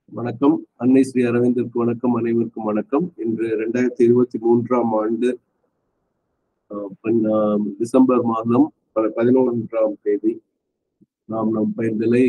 வணக்கம். அன்னை ஸ்ரீ அரவிந்தருக்கு வணக்கம். அனைவருக்கும் வணக்கம். இன்று 2023ஆம் ஆண்டு டிசம்பர் மாதம் 11ஆம் தேதி நாம் நம் பயிர்களை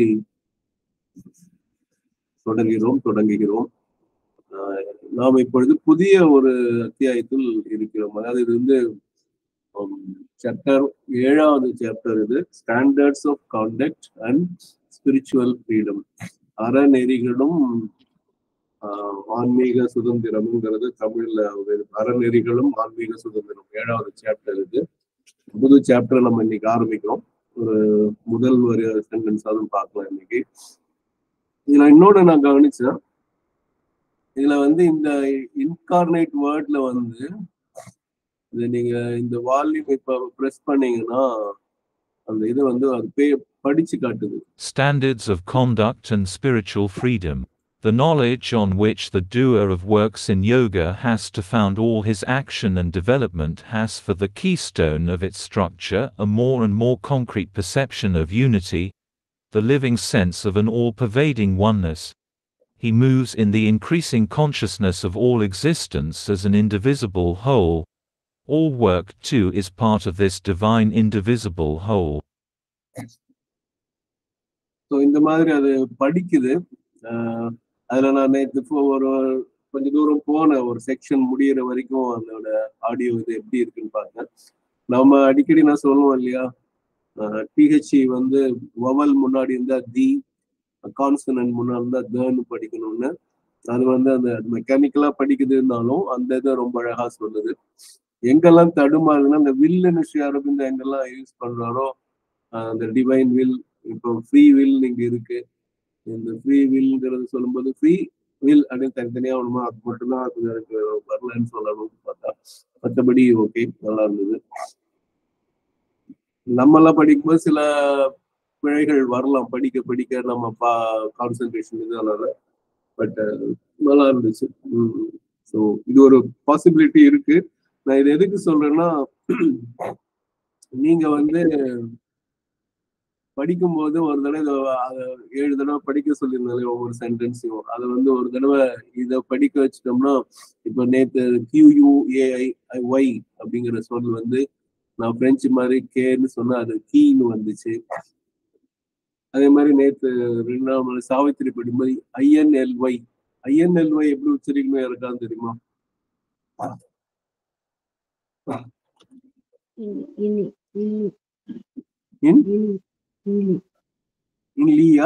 தொடங்குகிறோம். நாம் இப்பொழுது புதிய ஒரு அத்தியாயத்தில் இருக்கிறோம். அதாவது இது வந்து சாப்டர் 7வது சாப்டர். இது standards of contact and spiritual freedom, அறநெறிகளும் ஆன்மீக சுதந்திரம்ங்கிறது தமிழ்ல அறநெறிகளும் ஆன்மீக சுதந்திரம் 7வது சாப்டர். இது புது சாப்டர் நம்ம இன்னைக்கு ஆரம்பிக்கிறோம். ஒரு முதல் ஒரு சென்டென்ஸ் அதுவும் பார்க்கலாம் இன்னைக்கு. இதுல இன்னொன்று நான் கவனிச்சேன், இதுல வந்து இந்த இன்கார்னேட் வேர்ட்ல வந்து இது நீங்க இந்த வால்யூம் இப்ப பிரஸ் பண்ணீங்கன்னா அந்த இது வந்து அது படிச்சு காட்டுது. Standards of conduct and spiritual freedom. The knowledge on which the doer of works in yoga has to found all his action and development has for the keystone of its structure a more and more concrete perception of unity, the living sense of an all-pervading oneness. He moves in the increasing consciousness of all existence as an indivisible whole. All work too is part of this divine indivisible whole. So இந்த மாதிரி அது படிக்குது. அதில் நான் நேற்று ஒரு கொஞ்சம் தூரம் போன ஒரு செக்ஷன் முடிகிற வரைக்கும் அதோட ஆடியோ இது எப்படி இருக்குன்னு பார்த்தேன். நம்ம அடிக்கடி நான் சொல்லுவோம் இல்லையா, டிஹெச்இ வந்து வவல் முன்னாடி இருந்தால் தி, கான்சனன்ட் முன்னாடி இருந்தால் தேன்னு படிக்கணும்னு. அது வந்து அந்த மெக்கானிக்கலாக படிக்குதுன்னாலும் அந்த இதை ரொம்ப அழகாக சொல்லுது. எங்கெல்லாம் தடுமாறுதுன்னா அந்த வில்லுன்னு ஸ்ரீ அரவிந்த் எங்கெல்லாம் யூஸ் பண்றாரோ அந்த டிவைன் வில், இப்போ ஃப்ரீ வில் இங்க இருக்கு. இந்த ஃப்ரீ வில்ங்கிறது சொல்லும்போது ஃப்ரீ வில் அப்படின்னு தனித்தனியா ஒண்ணுமா அது மட்டும்தான் அது எனக்கு வரலன்னு சொல்லணும்னு பார்த்தா, மற்றபடி ஓகே, நல்லா இருந்தது. நம்ம எல்லாம் படிக்கும்போது சில பிழைகள் வரலாம், படிக்க படிக்க நம்ம கான்சென்ட்ரேஷன் இதனால, பட் நல்லா இருந்துச்சு. ஸோ இது ஒரு பாசிபிலிட்டி இருக்கு. நான் இது எதுக்கு சொல்றேன்னா, நீங்க வந்து படிக்கும்போது ஒரு தடவை 7 தடவை படிக்க சொல்லியிருந்தாலே ஒவ்வொரு சென்டென்ஸையும், அதை வந்து ஒரு தடவை இதை படிக்க வச்சுட்டோம்னா, இப்போ நேற்று QUAI அப்படிங்கிற சொல் வந்து நான் பிரெஞ்சு மாதிரி கேன்னு சொன்னா அது கீன்னு வந்துச்சு. அதே மாதிரி நேற்று 2ஆம் நாள் சாவித்திரி படிக்கும்போது INLY எப்படி உச்சரிக்கணும் யாருக்கான்னு தெரியுமா? இன்லியா?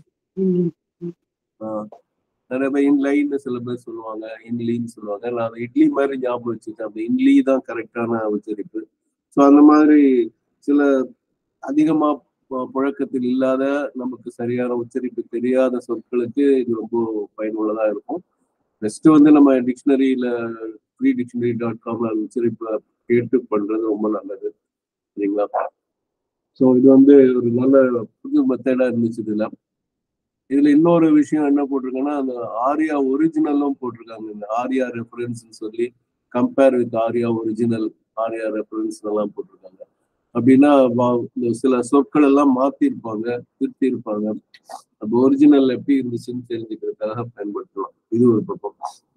நிறைய பேர் இன்லைன்னு சில பேர் சொல்லுவாங்க, இன்லின்னு சொல்லுவாங்க. நான் இட்லி மாதிரி ஞாபகம் வச்சுட்டேன், அப்படி இன்லி தான் கரெக்டான உச்சரிப்பு. ஸோ அந்த மாதிரி சில அதிகமா புழக்கத்தில் இல்லாத, நமக்கு சரியான உச்சரிப்பு தெரியாத சொற்களுக்கு இது ரொம்ப பயனுள்ளதா இருக்கும். நெக்ஸ்ட் வந்து நம்ம டிக்ஷனரியில freedictionary.comல உச்சரிப்பை கேட்டு பண்றது ரொம்ப நல்லது, சரிங்களா? ஸோ இது வந்து ஒரு நல்ல புது மெத்தடா இருந்துச்சு. இதுல இன்னொரு விஷயம் என்ன போட்டிருக்காங்கன்னா, அந்த ஆர்யா ஒரிஜினலும் போட்டிருக்காங்க. இந்த ஆர்யா ரெஃபரன்ஸ் சொல்லி compare with Arya original, Arya reference எல்லாம் போட்டிருக்காங்க. அப்படின்னா சில சொற்கள் எல்லாம் மாத்திருப்பாங்க, திருத்தி இருப்பாங்க. அப்போ ஒரிஜினல் எப்படி இருந்துச்சுன்னு தெரிஞ்சுக்கிறதுக்காக பயன்படுத்தலாம். இது ஒரு பக்கம்.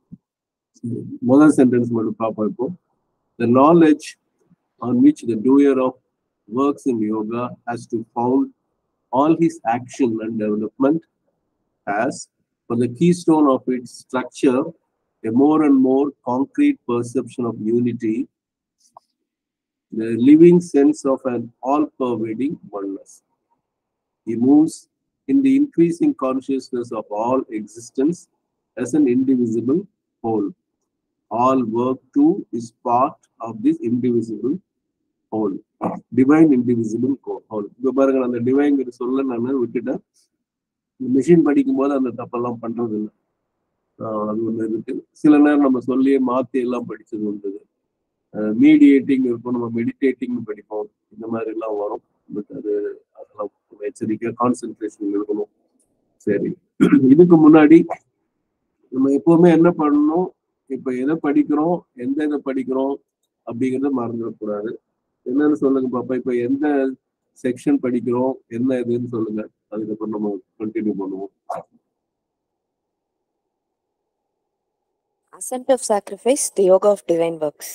முதல் சென்டென்ஸ் மட்டும் பார்ப்போம். இப்போ the knowledge on which the doer of works in yoga has to found all his action and development has for the keystone of its structure a more and more concrete perception of unity, the living sense of an all-pervading oneness. He moves in the increasing consciousness of all existence as an indivisible whole. All work too is part of this indivisible whole, divine indivisible whole. இப்போ பாருங்க, அந்த divine சொல்ல நான் விட்டுட்டேன். Machine படிக்கும்போது அந்த தப்பெல்லாம் பண்றது இல்லை. அது ஒண்ணு இருக்கு. சில நேரம் நம்ம சொல்லியே மாத்தி எல்லாம் படிச்சது உண்டு. மீடியேட்டிங் இருக்கும், நம்ம மெடிடேட்டிங் படிப்போம், இந்த மாதிரி எல்லாம் வரும். பட் அதெல்லாம் எச்சரிக்கை, கான்சென்ட்ரேஷன் இருக்கணும். சரி, இதுக்கு முன்னாடி நம்ம எப்பவுமே என்ன பண்ணணும், இப்ப எதை படிக்கிறோம், எந்த இதை படிக்கிறோம் அப்படிங்கிறத மறந்துடக்கூடாது. என்னன்னு சொல்லுங்க பாப்பா, இப்ப எந்த செக்ஷன் படிக்கிறோம், என்ன இதுன்னு சொல்லுங்க. அதுக்கப்புறம் நம்ம கண்டினியூ பண்ணுவோம். Ascent of sacrifice, the yoga of divine works.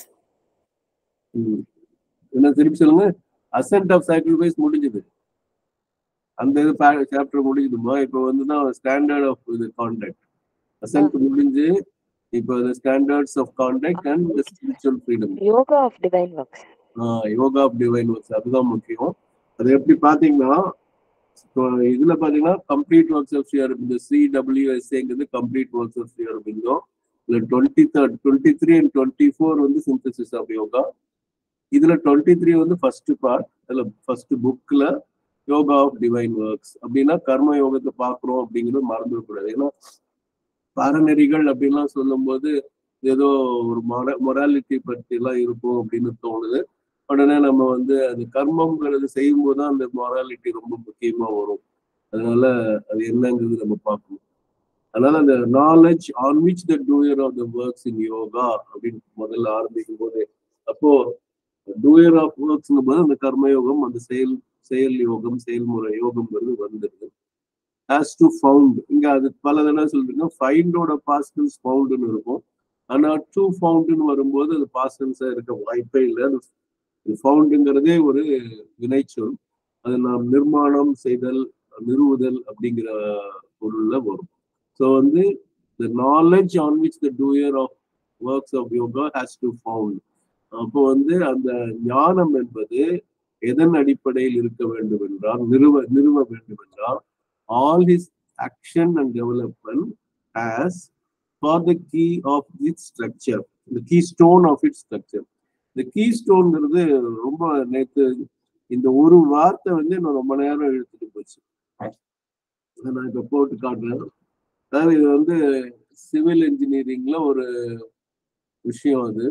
என்ன திருப்பி சொல்லுங்க. அசென்ட் ஆஃப் சாக்ரிஃபைஸ் முடிஞ்சது, அந்த இது சாப்டர் முடிஞ்சுதுமா. இப்போ வந்துதான் ஸ்டாண்டர்ட் ஆஃப் இது கான்டாக்ட். அசென்ட் முடிஞ்சு இப்போ standards of contact and the spiritual freedom. Yoga of divine works. Yoga of divine works அதுதான் முக்கியம். அது எப்படி பாத்தீங்கன்னா, இதுல பாத்தீங்கன்னா complete works of Sri Aurobindo, CWSAங்கிறது complete works of Sri Aurobindo. இதுல 23rd 23 and 24 வந்து சிந்தசிஸ் ஆஃப் யோகா. இதுல 23 வந்து ஃபர்ஸ்ட் பார்ட், அதுல ஃபர்ஸ்ட் புக்ல யோகா ஆஃப் டிவைன் ஒர்க்ஸ் அப்படின்னா கர்ம யோகத்தை பாக்குறோம் அப்படிங்கிறது மறந்துடக்கூடாது. ஏன்னா பாரநெறிகள் அப்படின்லாம் சொல்லும் போது ஏதோ ஒரு மொராலிட்டி பற்றி எல்லாம் இருக்கும் அப்படின்னு தோணுது. உடனே நம்ம வந்து அந்த கர்மம்ங்கிறது செய்யும் போதுதான் அந்த மொராலிட்டி ரொம்ப முக்கியமா வரும். அதனால அது என்னங்கிறது நம்ம பார்க்கணும். அதனால அந்த knowledge on which the doer of the works in yoga அப்படின்னு முதல்ல ஆரம்பிக்கும் போது, அப்போ டூயர் ஆஃப் ஒர்க்ஸ்ங்கும் போது அந்த கர்மயோகம், அந்த செயல் யோகம், செயல்முறை யோகம்ங்கிறது வந்துடுது. ஹேஸ் டு ஃபவுண்ட், இங்க அது பல தடவை சொல்றீங்க, ஃபைண்டோட பாஸ்டன்ஸ் ஃபவுண்டுன்னு இருக்கும். ஆனா டு ஃபவுண்டுன்னு வரும்போது அது பாஸ்டன்ஸா இருக்க வாய்ப்பே இல்லை. அது ஃபவுண்டுங்கிறதே ஒரு வினைச்சொல். அது நாம் நிர்மாணம் செய்தல், நிறுவுதல் அப்படிங்கிற பொருள்ல வரும். ஸோ வந்து the knowledge on which the doer of works of yoga has to found. அப்போ வந்து அந்த ஞானம் என்பது எதன் அடிப்படையில் இருக்க வேண்டும் என்றால், நிறுவ வேண்டும் என்றால், all his action and development as for the key of its structure, the keystone of its structure. இந்த கீஸ்டோன்ங்கிறது ரொம்ப நேற்று இந்த ஒரு வார்த்தை வந்து நான் ரொம்ப நேரம் எடுத்துட்டு போச்சு. நான் இப்ப போட்டு காட்டுறேன். அதாவது இது வந்து சிவில் இன்ஜினியரிங்ல ஒரு விஷயம். அது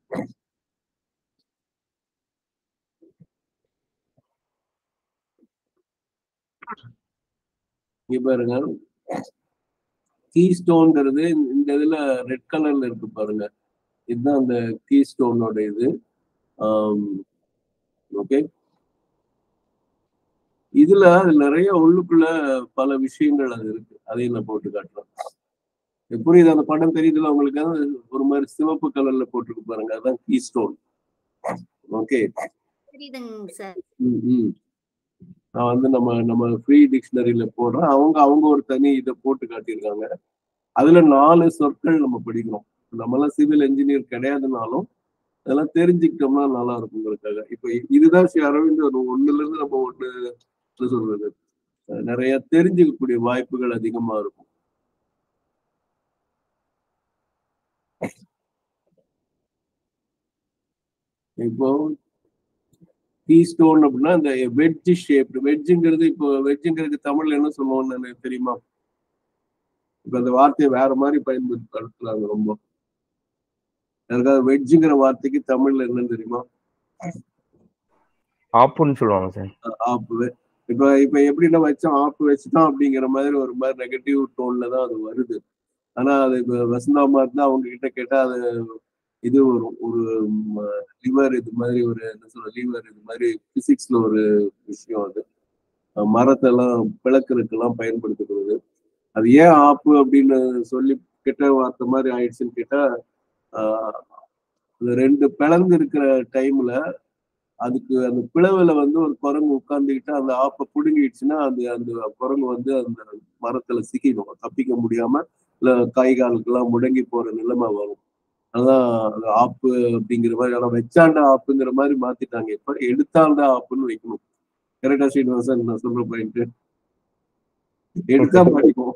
இங்க பாருங்க, கீஸ்டோன்ங்கிறது இந்த இதுல ரெட் கலர்ல இருக்கு பாருங்க, இதுதான் அந்த கீஸ்டோனோட இது. ஓகே, இதுல நிறைய உள்ளுக்குள்ள பல விஷயங்கள் அது இருக்கு. அதையும் நான் போட்டு காட்டுறேன். புரியுது? அந்த படம் தெரியுதுல உங்களுக்கு? ஒரு மாதிரி சிவப்பு கலர்ல போட்டுருக்கு பாருங்க, அதான் கீஸ்டோன். ஓகே, நான் வந்து நம்ம ஃப்ரீ டிக்ஷனரியில போடுறேன். அவங்க ஒரு தனி இதை போட்டு காட்டியிருக்காங்க. அதுல 4 சொற்கள் நம்ம படிக்கணும். நம்மளாம் சிவில் இன்ஜினியர் கிடையாதுனாலும் அதெல்லாம் தெரிஞ்சுக்கிட்டோம்னா நல்லா இருக்குங்கிறதுக்காக. இப்ப இதுதான் ஸ்ரீ அரவிந்த் ஒண்ணுல இருந்து நம்ம ஒண்ணு சொல்றது நிறைய தெரிஞ்சுக்கக்கூடிய வாய்ப்புகள் அதிகமா இருக்கும். இப்போ கீஸ்டோன் அப்படின்னா இந்த வெட்ஜ் ஷேப். வெட்ஜுங்கிறது இப்போ வெட்ஜுங்கிறது தமிழ்ல என்ன சொல்லுவோம்னு எனக்கு தெரியுமா? இப்ப அந்த வார்த்தையை வேற மாதிரி பயன்படுத்துறாங்க ரொம்ப. யாருக்காவது வெட்ஜுங்கிற வார்த்தைக்கு தமிழ்ல என்னன்னு தெரியுமா? ஆப்புன்னு சொல்லுவாங்க சார். ஆப்பு. இப்ப எப்படின்னா வச்சோம், ஆப்பு வச்சுட்டோம் அப்படிங்கிற மாதிரி ஒரு மாதிரி நெகட்டிவ் டோன்ல தான் அது வருது. ஆனா அது இப்ப வசந்தாமா இருந்தா அவங்க கிட்ட கேட்டா அது இது வரும், ஒரு லிவர் இது மாதிரி, ஒரு என்ன சொல்ற லிவர் இது மாதிரி பிசிக்ஸ்ல ஒரு விஷயம். அது மரத்தெல்லாம் பிளக்கிறதுக்கெல்லாம் பயன்படுத்தப்படுது. அது ஏன் ஆப்பு அப்படின்னு சொல்லி கெட்ட வார்த்தை மாதிரி ஆயிடுச்சுன்னு கேட்டா, அந்த 2 பிளந்து இருக்கிற டைம்ல அதுக்கு அந்த பிளவுல வந்து ஒரு குரங்கு உட்கார்ந்துக்கிட்டு அந்த ஆப்பை புடுங்கிடுச்சுன்னா அந்த குரங்கு வந்து அந்த மரத்துல சிக்கிடும், தப்பிக்க முடியாம இல்ல கை காலுக்கெல்லாம் முடங்கி போற நிலைமை வரும். அதான் அந்த ஆப்பு அப்படிங்கிற மாதிரி. ஆனா வச்சாண்டா ஆப்புங்கிற மாதிரி மாத்திட்டாங்க. இப்ப எடுத்தாண்டா ஆப்புன்னு வைக்கணும். கரெக்டா ஸ்ரீனிவாசன் நான் சொல்ற பாயிண்ட்? எடுத்தா மாட்டிக்குவோம்.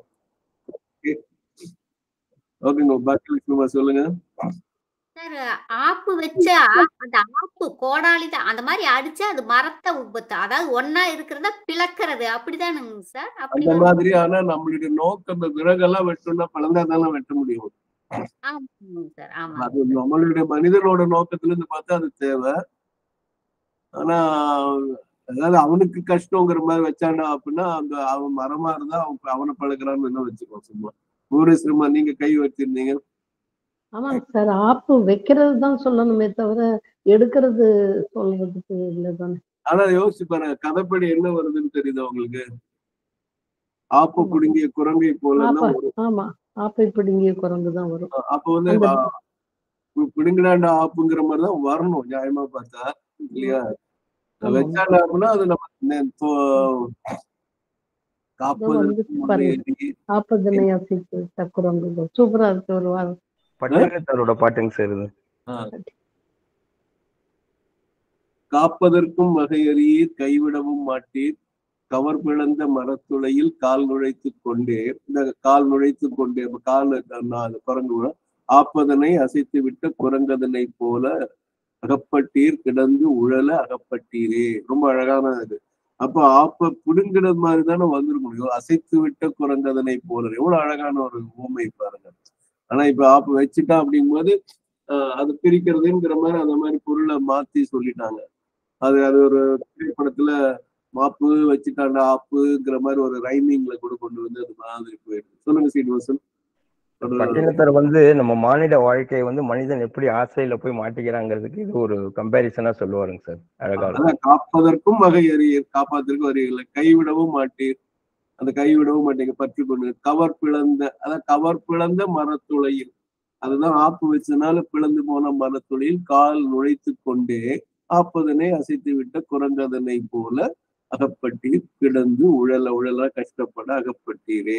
ஓகேங்க, பாக்கி விஷயமா சொல்லுங்க. சார், ஆப்பு வச்சா அந்த ஆப்பு கோடாலி தான் அந்த மாதிரி அடிச்சா அது மரத்தை அதாவது ஒன்னா இருக்கிறத பிளக்கிறது, அப்படிதானுங்க சார்? அந்த மாதிரி. ஆனா நம்மளுடைய நோக்கம் இந்த விறகெல்லாம் வெட்டணும்னா பழந்தாதானே வெட்ட முடியும். அது நம்மளுடைய மனிதனோட நோக்கத்துல இருந்து பார்த்தா அது தேவை. ஆனா அதாவது அவனுக்கு கஷ்டங்கிற மாதிரி வச்சாண்டா அப்படின்னா அந்த அவன் மரமா இருந்தா அவனை பழகிறான்னு என்ன வச்சுக்கோ. சும்மா பூரேஸ்வரமா நீங்க கை வச்சிருந்தீங்க. ஆமாங்க சார், ஆப்பு வைக்கிறது தான் சொல்லணுமே தவிர எடுக்கிறது சொல்றதுக்கு இல்லதானே. ஆனா யோசிச்சு பாருங்க, கதைப்படி என்ன வருதுன்னு தெரியுது உங்களுக்கு? ஆப்பு குடுங்கிய குரங்கை போல. ஆமா, ஆப்பை பிடுங்கிய குரங்கு தான் வரும். அப்ப வந்து அந்த பிடுங்கடாண்ட ஆப்புங்கிற மாதிரிதான் வரணும் நியாயமா பார்த்தா இல்லையா? ஆமா வச்சாண்டா அப்படின்னா அது நம்ம இதோ காப்பதற்கு வந்து பாருங்க, ஆப்பதனை அசைத்து விட்ட குரங்கு. சூப்பரா இருக்கு ஒரு வாரம். பட்டினத்தாரோட பாட்டுங்க சார் இது. காப்பதற்கும் வகையறியீர் கைவிடவும் மாட்டீர் கவர் பிளந்த மரத்துளையில் கால் நுழைத்து கொண்டே, இந்த கால் நுழைத்து கொண்டே கால் குரங்கு ஆப்பதனை அசைத்து விட்ட குரங்கதனை போல அகப்பட்டீர் கிடந்து உழல அகப்பட்டீரே. ரொம்ப அழகான இது. அப்ப ஆப்ப பிடுங்கிறது மாதிரி தானே வந்துட முடியும். அசைத்து விட்ட குரங்கதனை போல எவ்வளவு அழகான ஒரு ஊமை பாருங்க. ஆனா இப்ப ஆப்ப வச்சுட்டா அப்படிங்கும்போது அது பிரிக்கிறதுங்கிற மாதிரி அந்த மாதிரி பொருளை மாத்தி சொல்லிட்டாங்க. அது அது ஒரு திரைப்படத்துல மாப்பு வச்சுட்டாண்டா ஆப்புங்கிற மாதிரி ஒரு ரைமிங்ல கூட கொண்டு வந்து அது மாதிரி போயிடுது. சொல்லுங்க சீனிவாசன். பட்டினத்தார் வந்து நம்ம மானிட வாழ்க்கையை வந்து மனிதன் எப்படி ஆசையில போய் மாட்டிக்கிறாங்கிறதுக்கு இது ஒரு கம்பேரிசனா சொல்லுவாருங்க சார். அழகா காப்பதற்கும் வகை அறியீர் காப்பாத்திற்கும் அறியல கைவிடவும் மாட்டீர், அந்த கைவிடவும் மாட்டீங்க பற்றி கொண்டு கவர் பிளந்த, அதான் கவர் பிளந்த மரத்துளையில், அதுதான் ஆப்பு வச்சதுனால பிளந்து போன மரத்துளையில் கால் நுழைத்து கொண்டே ஆப்பதனை அசைத்து விட்ட குரங்கதனை போல அகப்பட்டீர் கிடந்து உழல உழல கஷ்டப்பட அகப்பட்டீரே.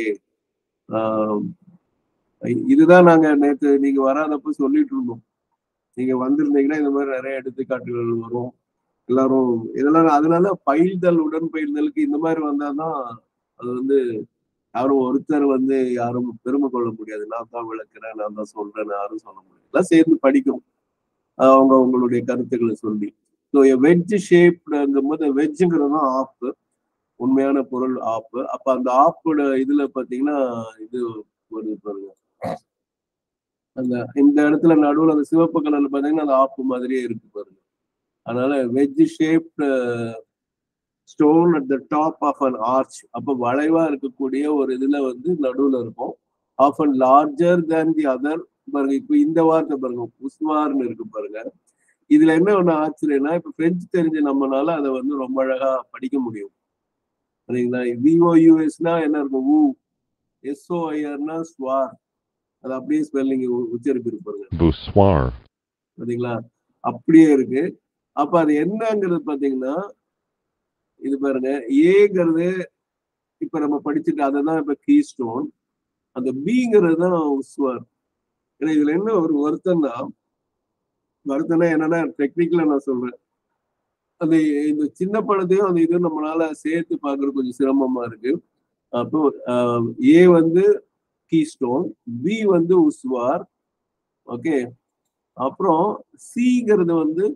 இதுதான் நாங்க நேற்று நீங்க வராதப்ப சொல்லிட்டு இருந்தோம். நீங்க வந்திருந்தீங்கன்னா இந்த மாதிரி நிறைய எடுத்துக்காட்டுகள் வரும் எல்லாரும் இதெல்லாம். அதனால பயில்தல் உடன்பயில்தலுக்கு இந்த மாதிரி வந்தாதான் அது வந்து யாரும் ஒருத்தர் வந்து யாரும் பெருமை கொள்ள முடியாது. நான் தான் விளக்குறேன், நான் தான் சொல்றேன், யாரும் சொல்ல முடியாது. எல்லாம் சேர்ந்து படிக்கணும் அவங்க உங்களுடைய கருத்துக்களை சொல்லி. ஸோ வெஜ் ஷேப்டுங்கும் போது வெஜ்ஜுங்கிறது தான் ஆப்பு, உண்மையான பொருள் ஆப்பு. அப்ப அந்த ஆப்போட இதுல பாத்தீங்கன்னா இது வருது பாருங்க. அந்த இந்த இடத்துல நடுவில் அந்த சிவப்பு கலர்ல பாத்தீங்கன்னா அந்த ஆப்பு மாதிரியே இருக்கு பாருங்க. அதனால wedge shaped stone at the top of an arch. அப்ப வளைவா இருக்கக்கூடிய ஒரு இதுல வந்து நடுவுல இருக்கும். Of an larger than the other. பாருங்க இப்ப இந்த வார்த்தை பாருங்க உஸ்வார்னு இருக்கு பாருங்க. இதுல என்ன ஒண்ணு ஆச்சரியம்னா இப்ப பிரெஞ்சு தெரிஞ்ச நம்மளால அதை வந்து ரொம்ப அழகா படிக்க முடியும். சரிங்களா? விஓயூஎஸ்னா என்ன இருக்கும்? ஊ. எஸ்ஓஐஆர்னா ஸ்வார். அது அப்படியே ஸ்பெல்லிங் உச்சரிப்பு இருப்பாருங்க. சரிங்களா? அப்படியே இருக்கு. அப்ப அது என்னங்கிறது பாத்தீங்கன்னா இது பாருங்க, ஏங்கிறது இப்ப நம்ம படிச்சுட்டு அதைதான் இப்ப கீ ஸ்டோன், அந்த பிங்கிறது தான் உஸ்வார். ஏன்னா இதுல என்ன ஒரு வருத்தம்னா என்னன்னா டெக்னிக்கலா நான் சொல்றேன், அந்த இந்த சின்ன படத்தையும் அந்த இதுவும் நம்மளால சேர்த்து பாக்குறது கொஞ்சம் சிரமமா இருக்கு. அப்போ ஏ வந்து கீஸ்டோன், பி வந்து உஸ்வார், ஓகே. அப்புறம் சிங்கிறது வந்து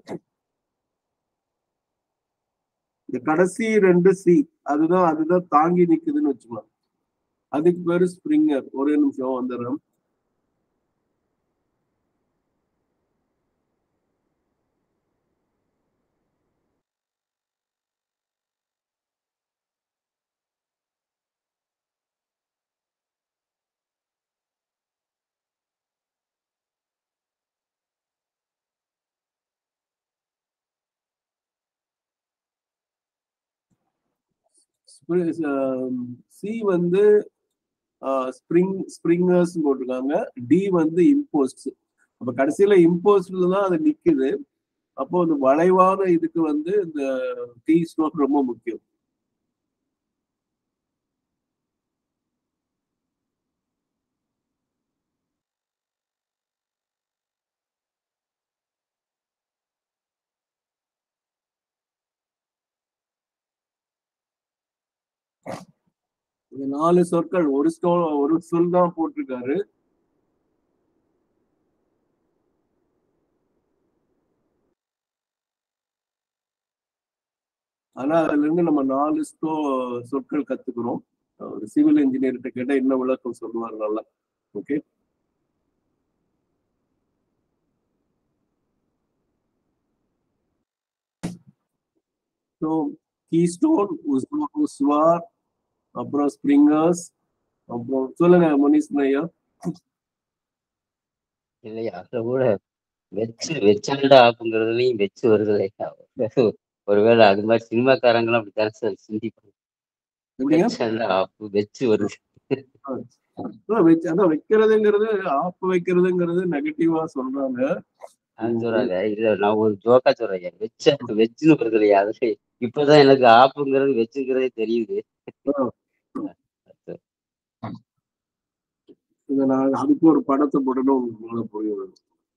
இந்த கடைசி ரெண்டு சி, அதுதான் தாங்கி நிக்குதுன்னு வச்சுக்கலாம். அதுக்கு பேரு ஸ்பிரிங்கர். ஒரே நிமிஷம் வந்துடுறேன். சி வந்து ஸ்பிரிங்கர்ஸ் போட்டிருக்காங்க, டி வந்து இம்போஸ்ட். அப்ப கடைசியில இம்போஸ்ட்ல தான் அது நிக்குது. அப்போ அந்த வளைவான இதுக்கு வந்து இந்த கீ ஸ்டோன் ரொம்ப முக்கியம். இந்த 4 சொற்கள் ஒரு சொல் தான் போட்டிருக்காரு. ஆனா அதுல இருந்து நம்ம 4 சொற்கள் கத்துக்கிறோம். ஒரு சிவில் இன்ஜினியர்கிட்ட கேட்டா என்ன விளக்கம் சொல்லுவாரு நல்லா. ஓகே, ஸோ கீஸ்டோன், உஸ்வார், அப்புறம் ஸ்பிரிங்கர்ஸ், அப்புறம் சொல்லுங்க மணிஷ் ஐயா. இல்லையா அதை கூட வெச்சாண்டா ஆப்புங்கிறதுலையும் வெச்சு வருது இல்லையா? ஒருவேளை அது மாதிரி சினிமாக்காரங்களும் அப்படித்தான் சார் சிந்திப்பாங்க. வெச்சாண்டா ஆப்பு வெச்சு வருது. அதான் வைக்கிறதுங்கிறது ஆப்பு வைக்கிறதுங்கிறது நெகட்டிவா சொல்றாங்க. சொல்றாங்க இல்ல, நான் ஒரு ஜோக்கா சொல்றேன். வெச்சுன்னு வருது இல்லையா, அது இப்பதான் எனக்கு ஆப்புங்கிறது வெச்சுங்கிறதே தெரியுது. இதை நான் அதுக்கு ஒரு படத்தை போட்டுட்டு உங்களுக்கு புரியும்.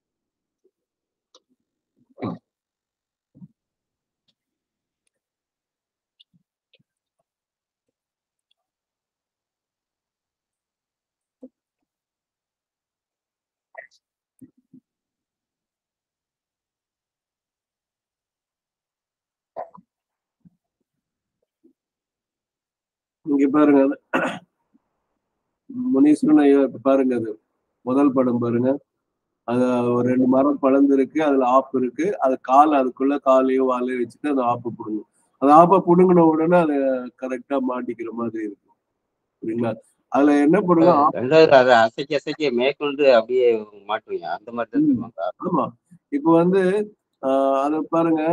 இங்க பாருங்க, முனீஸ்வரன் ஐயா பாருங்க, அது முதல் படம் பாருங்க. அது ஒரு 2 மரம் பழந்து இருக்கு, அதுல ஆப்பு இருக்கு. அது அதுக்குள்ள காலையோ வாலையோ வச்சுட்டு அந்த ஆப்பு புடுங்கும். அந்த ஆப்பை புடுங்கின உடனே அதை கரெக்டா மாட்டிக்கிற மாதிரி இருக்கும். சரிங்களா? அதுல என்ன பண்ணுங்க, அதை அசைக்க அசைக்க மேற்கொண்டு அப்படியே மாட்டுவீங்க, அந்த மாதிரி தான் சொல்லுவாங்க. ஆமா, இப்ப வந்து அதை பாருங்க,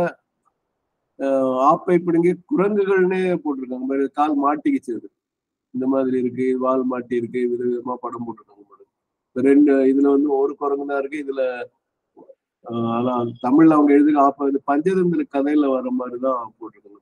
ஆப்பை பிடுங்கி குரங்குகள்னே போட்டிருக்காங்க. கால் மாட்டிக்கிச்சு, இந்த மாதிரி இருக்கு, வால் மாட்டி இருக்கு, விதவிதமா படம் போட்டிருக்காங்க. ரெண்டு இதுல வந்து ஒரு குரங்கு தான் இருக்கு. இதுல அதான் தமிழ்ல அவங்க எழுதி ஆப்ப பஞ்சதந்திர கதையில வர மாதிரிதான் போட்டிருக்காங்க.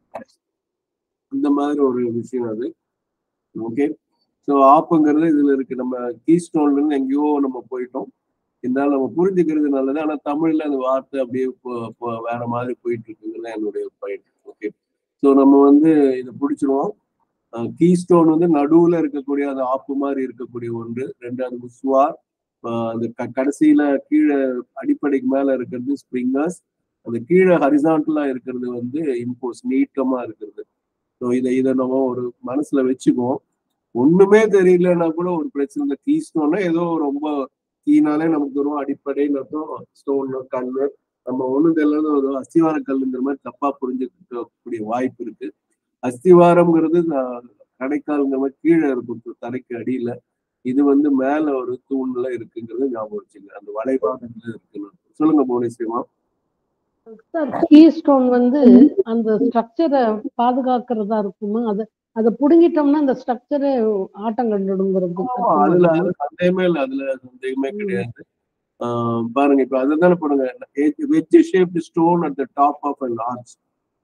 இந்த மாதிரி ஒரு விஷயம் அது. ஓகே, ஸோ ஆப்புங்கிறது இதுல இருக்கு. நம்ம கீஸ்டோன்ல இருந்து எங்கேயோ நம்ம போயிட்டோம். இருந்தாலும் நம்ம புரிஞ்சுக்கிறது நல்லது. ஆனா தமிழ்ல அந்த வார்த்தை அப்படியே வேற மாதிரி போயிட்டு இருக்குங்கிறது என்னுடைய பாயிண்ட். ஓகே, ஸோ நம்ம வந்து இதை பிடிச்சிருவோம். கீஸ்டோன் வந்து நடுவுல இருக்கக்கூடிய அந்த ஆப்பு மாதிரி இருக்கக்கூடிய ஒன்று. ரெண்டாவது உஸ்வார், அந்த கடைசியில கீழே அடிப்படைக்கு மேல இருக்கிறது ஸ்ப்ரிங்கர்ஸ், அந்த கீழே ஹரிசான்டலா இருக்கிறது வந்து இம்போஸ், நீட்டமா இருக்கிறது. ஸோ இதை நம்ம ஒரு மனசுல வச்சுக்குவோம். ஒண்ணுமே தெரியலன்னா கூட ஒரு பிரச்சனை இல்லை. கீஸ்டோன்னா ஏதோ ரொம்ப கீனாலே நமக்கு வரும், அடிப்படைன்னு அர்த்தம். ஸ்டோன் கல்லு, நம்ம ஒண்ணும் தெரியல அஸ்திவார கல்லுங்கிற மாதிரி தப்பா புரிஞ்சுக்கக்கூடிய வாய்ப்பு இருக்கு. அஸ்திவாரம்ங்கிறது கடைக்கால்ங்கிற மாதிரி கீழே இருக்கும், தரைக்கு அடியில. இது வந்து மேல ஒரு தூண்ல இருக்குங்கிறது ஞாபகம் வச்சுங்க, அந்த வளைவாகத்துல இருக்குன்னு. சொல்லுங்க புவனேஸ்வரிமா. சார், கீஸ்டோன் வந்து அந்த ஸ்ட்ரக்சரை பாதுகாக்கிறதா இருக்குமா? அதை புடுங்கிட்டோம்னா அந்த ஸ்ட்ரக்சரே ஆட்டம் கண்டுடுங்கிறது. அதுல சந்தேகமே இல்லை, அதுல சந்தேகமே கிடையாது. பாருங்க, இப்ப அதுதானே பண்ணுங்க. Wedge shaped stone at the top of an arch,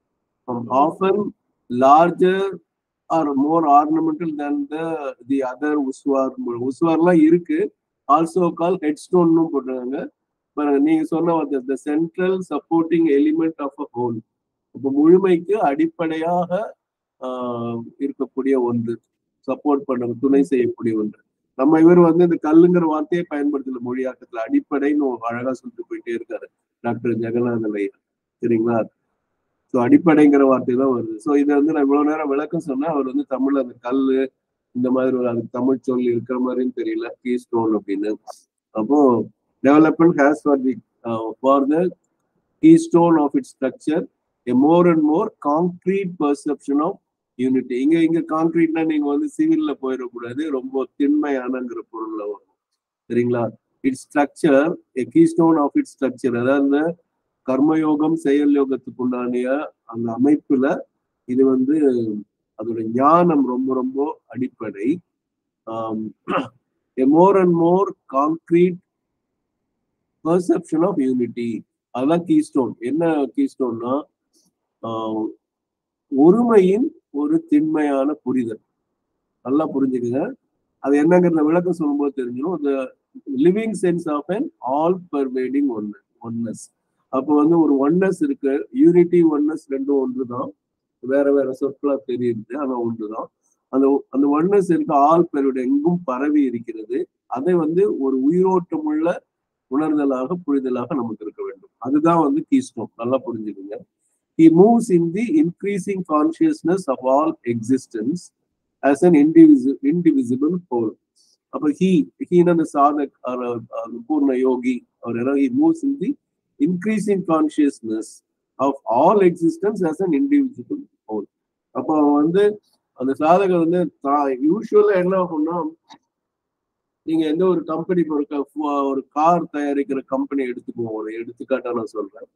often larger or more ornamental than the other uswar. உஸ்வார்லாம் இருக்கு, ஆல்சோ கால் ஹெட்ஸ்டோன் போட்டுருக்காங்க. நீங்க சொன்ன the central supporting element of a whole, இப்போ முழுமைக்கு அடிப்படையாக இருக்கக்கூடிய ஒன்று, சப்போர்ட் பண்ண துணை செய்யக்கூடிய ஒன்று. நம்ம இவர் வந்து இந்த கல்லுங்கிற வார்த்தையை பயன்படுத்தல மொழியாக்கத்துல, அடிப்படைன்னு அழகா சொல்லிட்டு போயிட்டே இருக்காரு டாக்டர் ஜெகநாதன் ஐயா. சரிங்களா? ஸோ அடிப்படைங்கிற வார்த்தை தான் வருது. ஸோ இதை வந்து நான் இவ்வளவு நேரம் விளக்கம் சொன்னேன். அவர் வந்து தமிழ்ல அந்த கல்லு இந்த மாதிரி ஒரு அது தமிழ் சொல்லி இருக்கிற மாதிரின்னு தெரியல, கீஸ்டோன் அப்படின்னு. அப்போ development has for the keystone of its structure a more and more concrete perception of unity. இங்க கான்கிரீட்னா நீங்க வந்து சிவில்ல போயிடக்கூடாது, ரொம்ப திண்மையானங்கிற பொருள்ல வரும். சரிங்களா? It's structure a keystone of its structure, அதாவது கர்மயோகம் செயல் யோகத்துக்கு உண்டானிய அந்த அமைப்புல இது வந்து அதோட ஞானம் ரொம்ப ரொம்ப அடிப்படை. a more and more concrete perception of unity, அதுதான் கீஸ்டோன். என்ன கீஸ்டோன்னா ஒருமையின் ஒரு திண்மையான புரிதல். நல்லா புரிஞ்சுக்குங்க, அது என்னங்கிறத விளக்கம் சொல்லும்போது தெரிஞ்சிடும். Living sense of an all pervading oneness. அப்போ வந்து ஒரு ஒன்னஸ் இருக்கு, யூனிட்டி ஒன்னஸ் ரெண்டும் ஒன்றுதான், வேற வேற சொற்களா தெரியுது, ஆனா ஒன்றுதான். அந்த ஒன்னஸ் இருக்கு, ஆல் பர்வேட், எங்கும் பரவி இருக்கிறது. அதை வந்து ஒரு உயிரோட்டமுள்ள உணர்தலாக புரிதலாக நமக்கு இருக்க வேண்டும். அதுதான் வந்து கீஸ்டோன். நல்லா புரிஞ்சுக்குங்க. He moves in the increasing consciousness of all existence as an indivisible whole. அப்ப அந்த சாதக் பூர்ண யோகி அவர் he moves in the increasing consciousness of all existence as an indivisible whole. அப்ப வந்து அந்த சாதகர் வந்து யூஸ்வலா என்ன ஆகும்னா, நீங்க எந்த ஒரு கம்பெனி ஒரு கார் தயாரிக்கிற கம்பெனி எடுத்துக்குவோம். ஒரு எடுத்துக்காட்டா நான் சொல்றேன்.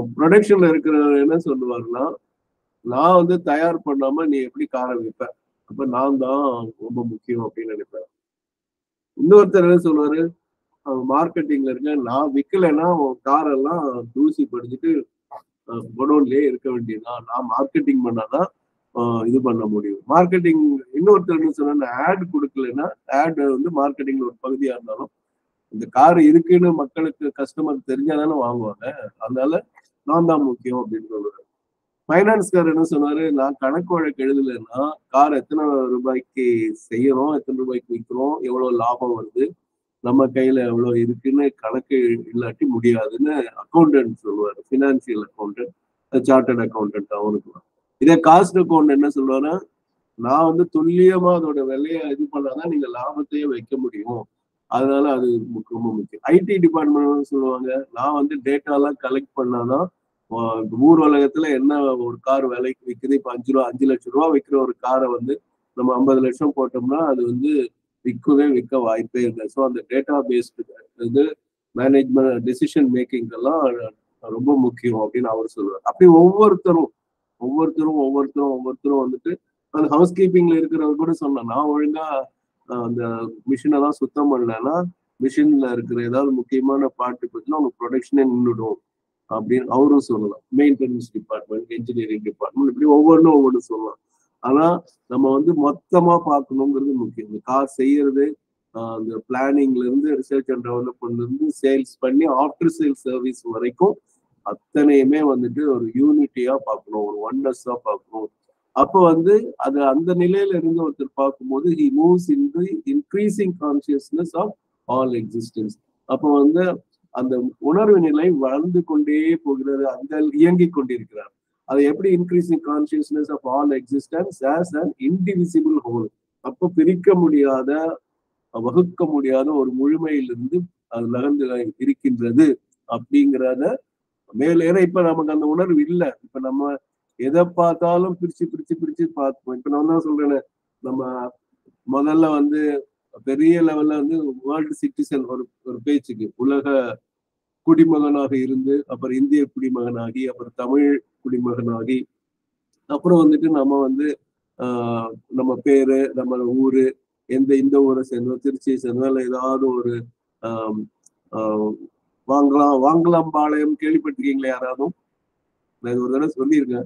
ப்ரொடக்ஷன்ல இருக்கிற என்ன சொல்லுவாருன்னா, நான் வந்து தயார் பண்ணாம நீ எப்படி காரை விற்ப அப்ப நான் தான் ரொம்ப முக்கியம் அப்படின்னு நினைப்பேன். இன்னொருத்தர் என்ன சொல்லுவாரு, மார்க்கெட்டிங்ல இருக்க, நான் விற்கலைன்னா கார் எல்லாம் தூசி படிச்சுட்டு குடோன்லயே இருக்க வேண்டியதுதான், நான் மார்க்கெட்டிங் பண்ணாதான் இது பண்ண முடியும். மார்க்கெட்டிங் இன்னொருத்தர் என்ன சொன்னா, ஆட் கொடுக்கலன்னா, ஆட் வந்து மார்க்கெட்டிங்ல ஒரு பகுதியா இருந்தாலும் இந்த கார் இருக்குன்னு மக்களுக்கு கஸ்டமர் தெரிஞ்சாதானே வாங்குவாங்க, அதனால நான் தான் முக்கியம் அப்படின்னு சொல்லுவாரு. ஃபைனான்ஸ்கார் என்ன சொன்னாரு, நான் கணக்கு வழக்கு எழுதலைன்னா கார் எத்தனை ரூபாய்க்கு செய்யறோம், எத்தனை ரூபாய்க்கு விற்கிறோம், எவ்வளவு லாபம் வருது, நம்ம கையில எவ்வளவு இருக்குன்னு கணக்கு இல்லாட்டி முடியாதுன்னு அக்கௌண்டன்ட் சொல்லுவாரு. ஃபினான்சியல் அக்கௌண்டன்ட், சார்ட்டர்ட் அக்கௌண்டன்ட் அவனுக்கு. இதே காஸ்ட் அக்கௌண்ட் என்ன சொல்லுவாருன்னா, நான் வந்து துல்லியமா அதோட விலையை இது பண்ணாதான் நீங்க லாபத்தையே வைக்க முடியும், அதனால அது ரொம்ப முக்கியம். ஐடி டிபார்ட்மெண்ட் சொல்லுவாங்க, நான் வந்து டேட்டாலாம் கலெக்ட் பண்ணாதான் ஊர் உலகத்துல என்ன ஒரு கார் விலைக்கு விற்குது. இப்ப 5 லட்சம் ரூபா விற்கிற ஒரு காரை வந்து நம்ம 50 லட்சம் போட்டோம்னா அது வந்து விற்க வாய்ப்பே இல்லை. ஸோ அந்த டேட்டா பேஸ்டு இது மேனேஜ்மெண்ட் டெசிஷன் மேக்கிங் எல்லாம் ரொம்ப முக்கியம் அப்படின்னு அவர் சொல்லுவார். அப்படி ஒவ்வொருத்தரும் வந்துட்டு அந்த ஹவுஸ் கீப்பிங்ல இருக்கிறவங்க கூட சொன்னா, நான் ஒழுங்கா அந்த மிஷினை தான் சுத்தம் பண்ணலன்னா மிஷின்ல இருக்கிற ஏதாவது முக்கியமான பார்ட் பத்தினா அவங்க ப்ரொடக்ஷனே நின்றுடும் அப்படின்னு அவரும் சொல்லலாம். மெயின்டெனன்ஸ் டிபார்ட்மெண்ட், இன்ஜினியரிங் டிபார்ட்மெண்ட், இப்படி ஒவ்வொன்றும் சொல்லலாம். ஆனா நம்ம வந்து மொத்தமா பார்க்கணுங்கிறது முக்கியம். இந்த கார் செய்யறது, அந்த பிளானிங்ல இருந்து ரிசர்ச் அண்ட் டெவலப்மெண்ட்ல இருந்து சேல்ஸ் பண்ணி ஆஃப்டர் சேல்ஸ் சர்வீஸ் வரைக்கும் அத்தனையுமே வந்துட்டு ஒரு யூனிட்டியா பார்க்கணும், ஒரு ஒன்னஸா பார்க்கணும். அப்போ வந்து அது அந்த நிலையில இருந்து ஒருத்தர் பார்க்கும்போது he moves in the increasing consciousness of all existence. அப்போ வந்து அந்த உணர்வு நிலை வளர்ந்து கொண்டே போகிறது, அந்த இயங்கிக் கொண்டிருக்கிறார். அது எப்படி increasing consciousness of all existence as an indivisible whole. அப்போ பிரிக்க முடியாத, வகுக்க முடியாத ஒரு முழுமையிலிருந்து அது நகர்ந்து இருக்கின்றது அப்படிங்கிறத மேல. ஏன்னா இப்ப நமக்கு அந்த உணர்வு இல்லை. இப்ப நம்ம எதை பார்த்தாலும் பிரிச்சு பார்ப்போம். இப்ப நான் தான் சொல்றேன், நம்ம முதல்ல வந்து பெரிய லெவல்ல வந்து வேர்ல்டு சிட்டிசன் ஒரு பேச்சுக்கு உலக குடிமகனாக இருந்து, அப்புறம் இந்திய குடிமகனாகி, அப்புறம் தமிழ் குடிமகனாகி, அப்புறம் வந்துட்டு நம்ம வந்து நம்ம பேரு, நம்ம ஊரு, இந்த ஊரை சேர்ந்தோம், திருச்சியை சேர்ந்தோம், இல்லை ஏதாவது ஒரு வாங்கலாம் பாளையம் கேள்விப்பட்டிருக்கீங்களா யாராவது? நான் இது ஒரு தடவை சொல்லியிருக்கேன்.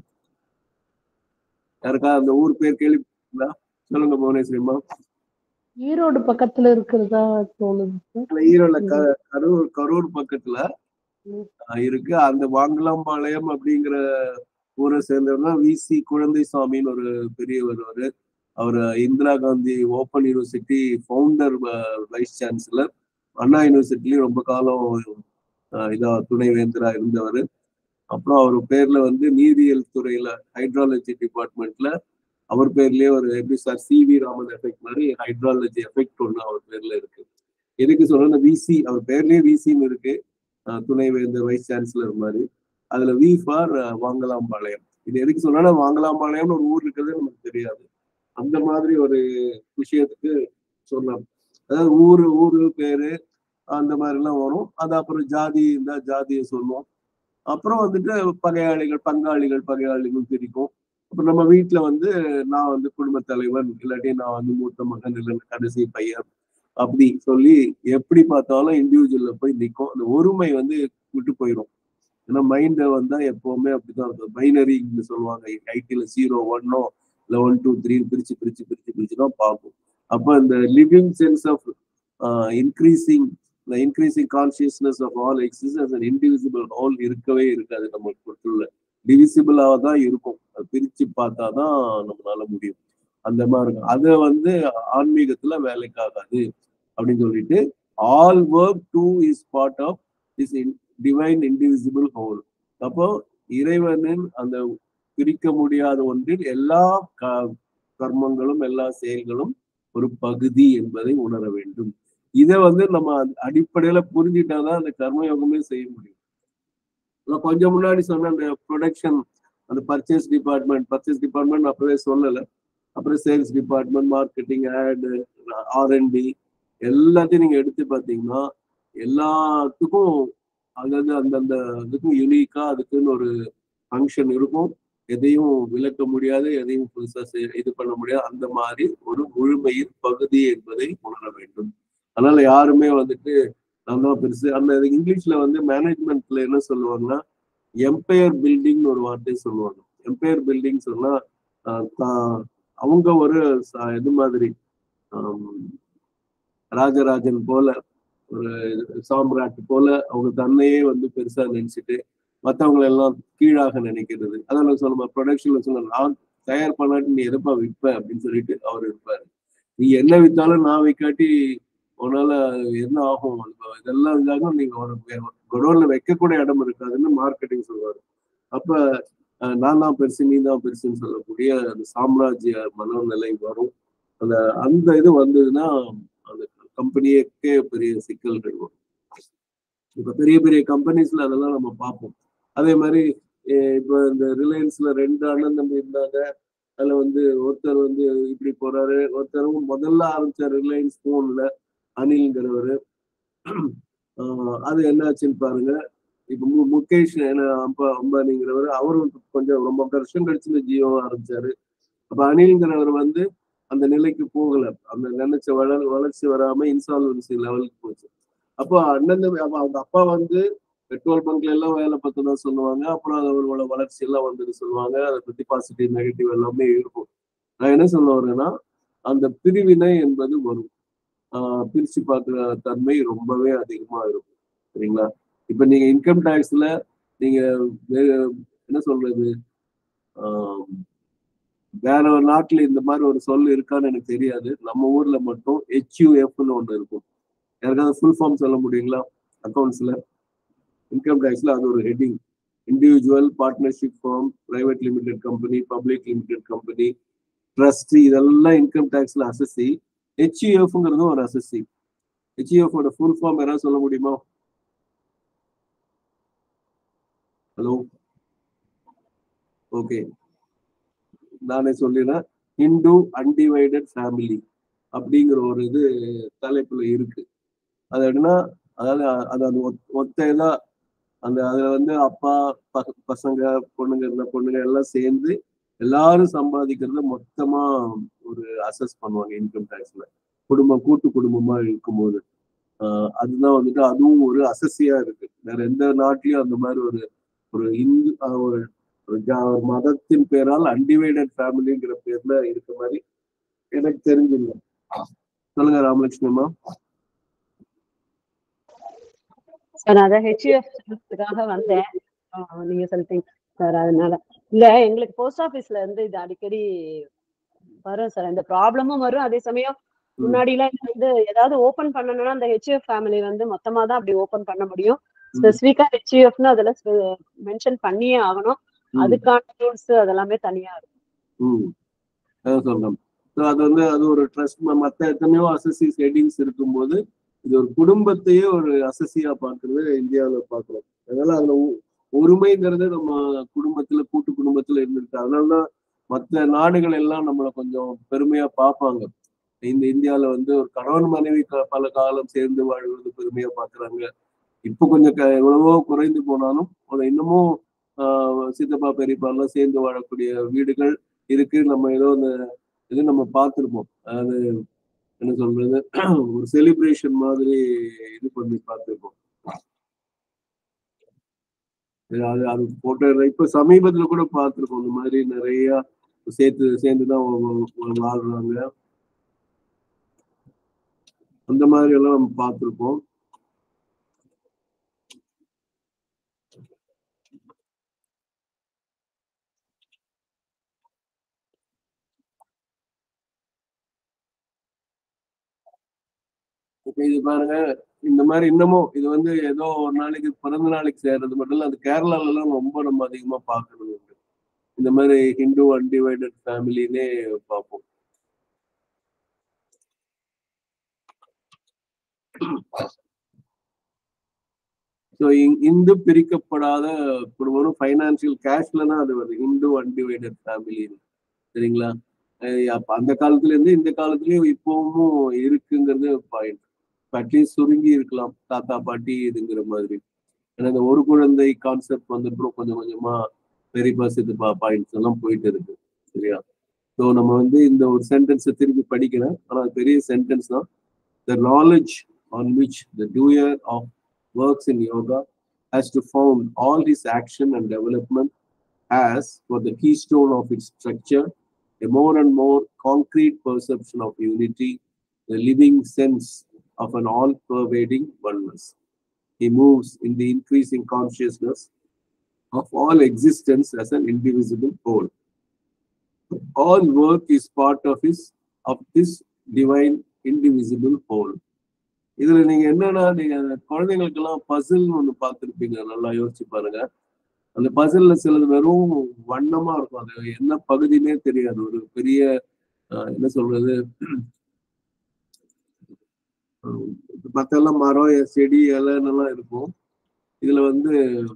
யாருக்கா அந்த ஊர் பேர் கேள்விப்பட்டீங்களா? சொல்லுங்க புவனேஸ்வரிமா. ஈரோடு பக்கத்துல இருக்கிறதா தோணுது. ஈரோடு கரூர் பக்கத்துல இருக்கு. அந்த வாங்கலாம்பாளையம் அப்படிங்கிற ஊரை சேர்ந்தவர்னா விசி குழந்தைசாமின்னு ஒரு பெரியவர். அவர் Indira Gandhi open university founder, vice chancellor, Anna யூனிவர்சிட்டிலையும் ரொம்ப காலம் துணைவேந்தரா இருந்தவர். அப்புறம் அவர் பேர்ல வந்து நீரியல் துறையில ஹைட்ராலஜி டிபார்ட்மெண்ட்ல அவர் பேர்லயே ஒரு எப்படி சார் சிவி ராமன் எஃபெக்ட் மாதிரி ஹைட்ராலஜி எஃபெக்ட் ஒண்ணு அவர் பேர்ல இருக்கு. எதுக்கு சொல்றேன்னா, விசி அவர் பேர்லயே விசின்னு இருக்கு, துணைவேந்தர், வைஸ் சான்சலர் மாதிரி. அதுல வி ஃபார் வாங்கலாம்பாளையம். இது எதுக்கு சொன்னா, வாங்கலாம்பாளையம்னு ஒரு ஊர் இருக்கிறது நமக்கு தெரியாது. அந்த மாதிரி ஒரு விஷயத்துக்கு சொன்னார். அதாவது ஊரு பேரு அந்த மாதிரி எல்லாம் வரும். அது அப்புறம் ஜாதி இருந்தா ஜாதியை சொல்லுவோம். அப்புறம் வந்துட்டு பங்காளிகள் பிரிக்கும். அப்புறம் நம்ம வீட்டுல வந்து நான் வந்து குடும்ப தலைவன், இல்லாட்டி நான் வந்து மூத்த மகன், இல்லைன்னா கடைசி பையன், அப்படி சொல்லி எப்படி பார்த்தாலும் இண்டிவிஜுவல்ல போய் நிற்கும். அந்த ஒருமை வந்து விட்டு போயிடும். ஏன்னா மைண்ட வந்தா எப்பவுமே அப்படிதான் இருக்கும். பைனரின்னு சொல்லுவாங்க ஐடில, 0 1 இல்லை 1 2 3 பிரிச்சு தான் பார்க்கும். அப்போ இந்த living sense of increasing consciousness of all existence and indivisible whole இருக்கவே இருக்காது. நமக்கு பொறுத்துள்ள டிவிசிபிளாக தான் இருக்கும். அது பிரிச்சு பார்த்தாதான் நம்மளால முடியும். அந்த மாதிரி இருக்கும். அதை வந்து ஆன்மீகத்துல வேலைக்காகாது அப்படின்னு சொல்லிட்டு, all work too is part of this divine indivisible whole. அப்போ இறைவனின் அந்த பிரிக்க முடியாத ஒன்றில் எல்லா கர்மங்களும் எல்லா செயல்களும் ஒரு பகுதி என்பதை உணர வேண்டும். இதை வந்து நம்ம அடிப்படையில புரிஞ்சுட்டாதான் அந்த கர்மயோகமே செய்ய முடியும். கொஞ்சம் முன்னாடி சொன்ன அந்த ப்ரொடக்ஷன், அந்த பர்ச்சேஸ் டிபார்ட்மெண்ட் அப்பவே சொல்லலை. அப்புறம் sales department, marketing, add, R&D எல்லாத்தையும் நீங்க எடுத்து பார்த்தீங்கன்னா எல்லாத்துக்கும் அதாவது அந்தந்த இதுக்கும் யூனிக்கா அதுக்குன்னு ஒரு ஃபங்க்ஷன் இருக்கும். எதையும் விளக்க முடியாது, எதையும் புதுசா இது பண்ண முடியாது. அந்த மாதிரி ஒரு முழுமையின் பகுதி என்பதை உணர வேண்டும். அதனால யாருமே வந்துட்டு நான் தான் பெருசு. அந்த இங்கிலீஷ்ல வந்து மேனேஜ்மெண்ட்ல என்ன சொல்லுவாங்கன்னா எம்பையர் பில்டிங்னு ஒரு வார்த்தையை சொல்லுவாங்க. எம்பையர் பில்டிங் சொன்னா அவங்க ஒரு இது மாதிரி ராஜராஜன் போல ஒரு சாம்ராட் போல அவங்க தன்னையே வந்து பெருசா நினைச்சிட்டு மற்றவங்களை எல்லாம் கீழாக நினைக்கிறது. அதான் நான் சொல்லுவேன், ப்ரொடக்ஷன்ல சொல்ல நான் தயார் பண்ணாட்டி நீ எதப்பா விற்ப அப்படின்னு சொல்லிட்டு அவர் இருப்பாரு. நீ என்ன வித்தாலும் நான் வைக்காட்டி உன்னால என்ன ஆகும், இதெல்லாம் இருந்தாலும் நீங்க ஒரு குடோன்ல வைக்கக்கூடிய இடம் இருக்காதுன்னு மார்க்கெட்டிங் சொல்லுவாரு. அப்ப நான் தான் பெருசு நீ தான் பெருசுன்னு சொல்லக்கூடிய அந்த சாம்ராஜ்ய மனோநிலை வரும். அந்த இது வந்ததுன்னா அந்த கம்பெனியே பெரிய சிக்கல்கள் வரும். இப்ப பெரிய பெரிய கம்பெனிஸ்ல அதெல்லாம் நம்ம பார்ப்போம். அதே மாதிரி இப்ப இந்த ரிலையன்ஸ்ல 2 அண்ணன் தம்பி இருந்தாங்க. அதுல வந்து ஒருத்தர் வந்து இப்படி போறாரு, ஒருத்தரும் முதல்ல ஆரம்பிச்ச ரிலையன்ஸ் போன்ல அனில்ங்கிறவரு. அது என்ன ஆச்சுன்னு பாருங்க. இப்ப முகேஷ் அம்பானிங்கிறவர் அவரும் கொஞ்சம் ரொம்ப வருஷம் கழிச்சு இந்த ஜியோ ஆரம்பிச்சாரு. அப்ப அனில்ங்கிறவர் வந்து அந்த நிலைக்கு போகல, அந்த நினைச்ச வளர்ச்சி வராம இன்சால்வன்சி லெவலுக்கு போச்சு. அப்போ அண்ணன் அவங்க அப்பா வந்து பெட்ரோல் பங்க்ல எல்லாம் வேலை பார்த்ததான் சொல்லுவாங்க. அப்புறம் அவரோட வளர்ச்சி எல்லாம் வந்தது சொல்லுவாங்க. அதை பத்தி பாசிட்டிவ் நெகட்டிவ் எல்லாமே இருக்கும். நான் என்ன சொல்ல வரேன்னா அந்த பிரிவினை என்பது வரும். பிரிச்சு பார்க்குற தன்மை ரொம்பவே அதிகமா இருக்கும். சரிங்களா? இப்ப நீங்க இன்கம் டேக்ஸ்ல நீங்க என்ன சொல்றது, வேற ஒரு நாட்டுல இந்த மாதிரி ஒரு சொல் இருக்கான்னு எனக்கு தெரியாது. நம்ம ஊர்ல மட்டும் HUFன்னு ஒண்ணு இருக்கும். யாருக்காவது ஃபுல் ஃபார்ம் சொல்ல முடியுங்களா? அக்கௌண்ட்ஸ்ல இன்கம் டேக்ஸ்ல அது ஒரு heading. Individual, partnership firm, private limited company, public limited company, trust, இதெல்லாம் இன்கம் டேக்ஸ்ல அசஸ்சி. HUFங்கிறதும் ஒரு அசஸ்சி. HUFோட ஃபுல் ஃபார்ம் யாராவது சொல்ல முடியுமா? ஹலோ, ஓகே, நானே சொல்லிடுறேன். ஹிந்து அன்டிவைடட் ஃபேமிலி அப்படிங்கிற ஒரு இது தலைப்புல இருக்கு. அது எப்படின்னா அதாவது ஒத்த இதா அந்த அதுல வந்து அப்பா பசங்க பொண்ணுங்க எல்லாம் சேர்ந்து எல்லாரும் சம்பாதிக்கிறத மொத்தமா ஒரு அசஸ் பண்ணுவாங்க இன்கம் டேக்ஸ்ல. கூட்டு குடும்பமா இருக்கும்போது அதுதான் வந்துட்டு அதுவும் ஒரு அசஸ்ஸியா இருக்கு. வேற எந்த நாட்டிலையும் அந்த மாதிரி ஒரு ஒரு மதத்தின் பேரால் அன்டிவைடட் ஃபேமிலிங்கிற பேர்ல இருக்க மாதிரி எனக்கு தெரிஞ்சில்ல. சொல்லுங்க ராமலட்சுமிமா. சார் அதான் HUFக்காக வந்தேன். நீங்க சொல்லிட்டீங்க சார். அதனால இல்ல, எங்களுக்கு போஸ்ட் ஆபீஸ்ல இருந்து இது அடிக்கடி வரும் சார். இந்த ப்ராப்ளமும் வரும். அதே சமயம் முன்னாடி எல்லாம் வந்து ஏதாவது ஓபன் பண்ணணும்னா அந்த HUF ஃபேமிலி வந்து மொத்தமா தான் அப்படி ஓபன் பண்ண முடியும். ஸ்பெசிபிக்கா HUFன்னு அதெல்லாம் மென்ஷன் பண்ணியே ஆகணும். அதுக்கான ரூல்ஸ் அதெல்லாமே தனியா இருக்கும். அது வந்து அது ஒரு ட்ரஸ்ட். மற்ற எத்தனையோ அசசிஸ் ஹெட்டிங்ஸ் இருக்கும்போது இது ஒரு குடும்பத்தையே ஒரு அசசியா பாக்குறது இந்தியாவில் பாக்குறோம். அதனால அதுல ஒருமைங்கிறது நம்ம குடும்பத்துல கூட்டு குடும்பத்துல இருந்திருக்கு. அதனாலதான் மற்ற நாடுகள் எல்லாம் நம்மளை கொஞ்சம் பெருமையா பார்ப்பாங்க. இந்த இந்தியாவில வந்து ஒரு கணவன் மனைவி பல காலம் சேர்ந்து வாழ்வது பெருமையா பாக்குறாங்க. இப்ப கொஞ்சம் எவ்வளவோ குறைந்து போனாலும் இன்னமும் சித்தப்பா பெரியப்பா எல்லாம் சேர்ந்து வாழக்கூடிய வீடுகள் இருக்கு. நம்ம ஏதோ அந்த இது நம்ம பார்த்துருப்போம். அது என்ன சொல்றது, ஒரு செலிப்ரேஷன் மாதிரி இது பண்ணி பார்த்துருப்போம். அது போட்டோ இப்ப சமீபத்துல கூட பார்த்துருக்கோம். இந்த மாதிரி நிறைய சேர்ந்துதான் வாழ்றாங்க. அந்த மாதிரி எல்லாம் நம்ம பார்த்துருப்போம். இது பாருங்க, இந்த மாதிரி இன்னமும் இது வந்து ஏதோ ஒரு நாளைக்கு பிறந்த நாளைக்கு சேர்றது மட்டும் இல்ல, அது கேரளால எல்லாம் ரொம்ப நம்ம அதிகமா பார்க்கறது உண்டு. இந்த மாதிரி ஹிந்து அன்டிவைடட் ஃபேமிலின்னே பார்ப்போம். ஸோ இந்து பிரிக்கப்படாத குடும்பம் ஃபைனான்சியல் கேஷ்லதான் அது வருது, இந்து அன்டிவைடட் ஃபேமிலின்னு. சரிங்களா? அப்ப அந்த காலத்துல இருந்து இந்த காலத்துலயும் இப்பவும் இருக்குங்கிறது பாயிண்ட். அட்லீஸ்ட் சுருங்கி இருக்கலாம் தாத்தா பாட்டி இதுங்கிற மாதிரி. ஏன்னா இந்த ஒரு குழந்தை கான்செப்ட் வந்துட்டு கொஞ்சம் கொஞ்சமா பெரியப்பா சித்தப்பா பாயிண்ட்ஸ் எல்லாம் போயிட்டு இருக்கு சரியா. ஸோ நம்ம வந்து இந்த ஒரு சென்டென்ஸை திருப்பி படிக்கிறேன், ஆனால் பெரிய சென்டென்ஸ் தான். The knowledge on which the doer of works in yoga has to found all his action and development has for the keystone of its structure a more and more concrete perception of unity, the living sense of an all-pervading oneness. He moves in the increasing consciousness of all existence as an indivisible whole. All work is part of this divine indivisible whole. இதுல நீங்க என்னன்னா, நீங்க குழந்தைங்களுக்கு எல்லாம் பசில் ஒண்ணு பார்த்துருப்பீங்க, நல்லா யோசிச்சு பாருங்க. அந்த பசில்ல சிலது வெறும் வண்ணமா இருக்கும், அது என்ன பகுதினே தெரியாது. ஒரு பெரிய என்ன சொல்றது, மத்தெல்லாம் மரம் செடி இலைன்னெல்லாம் இருக்கும். இதுல வந்து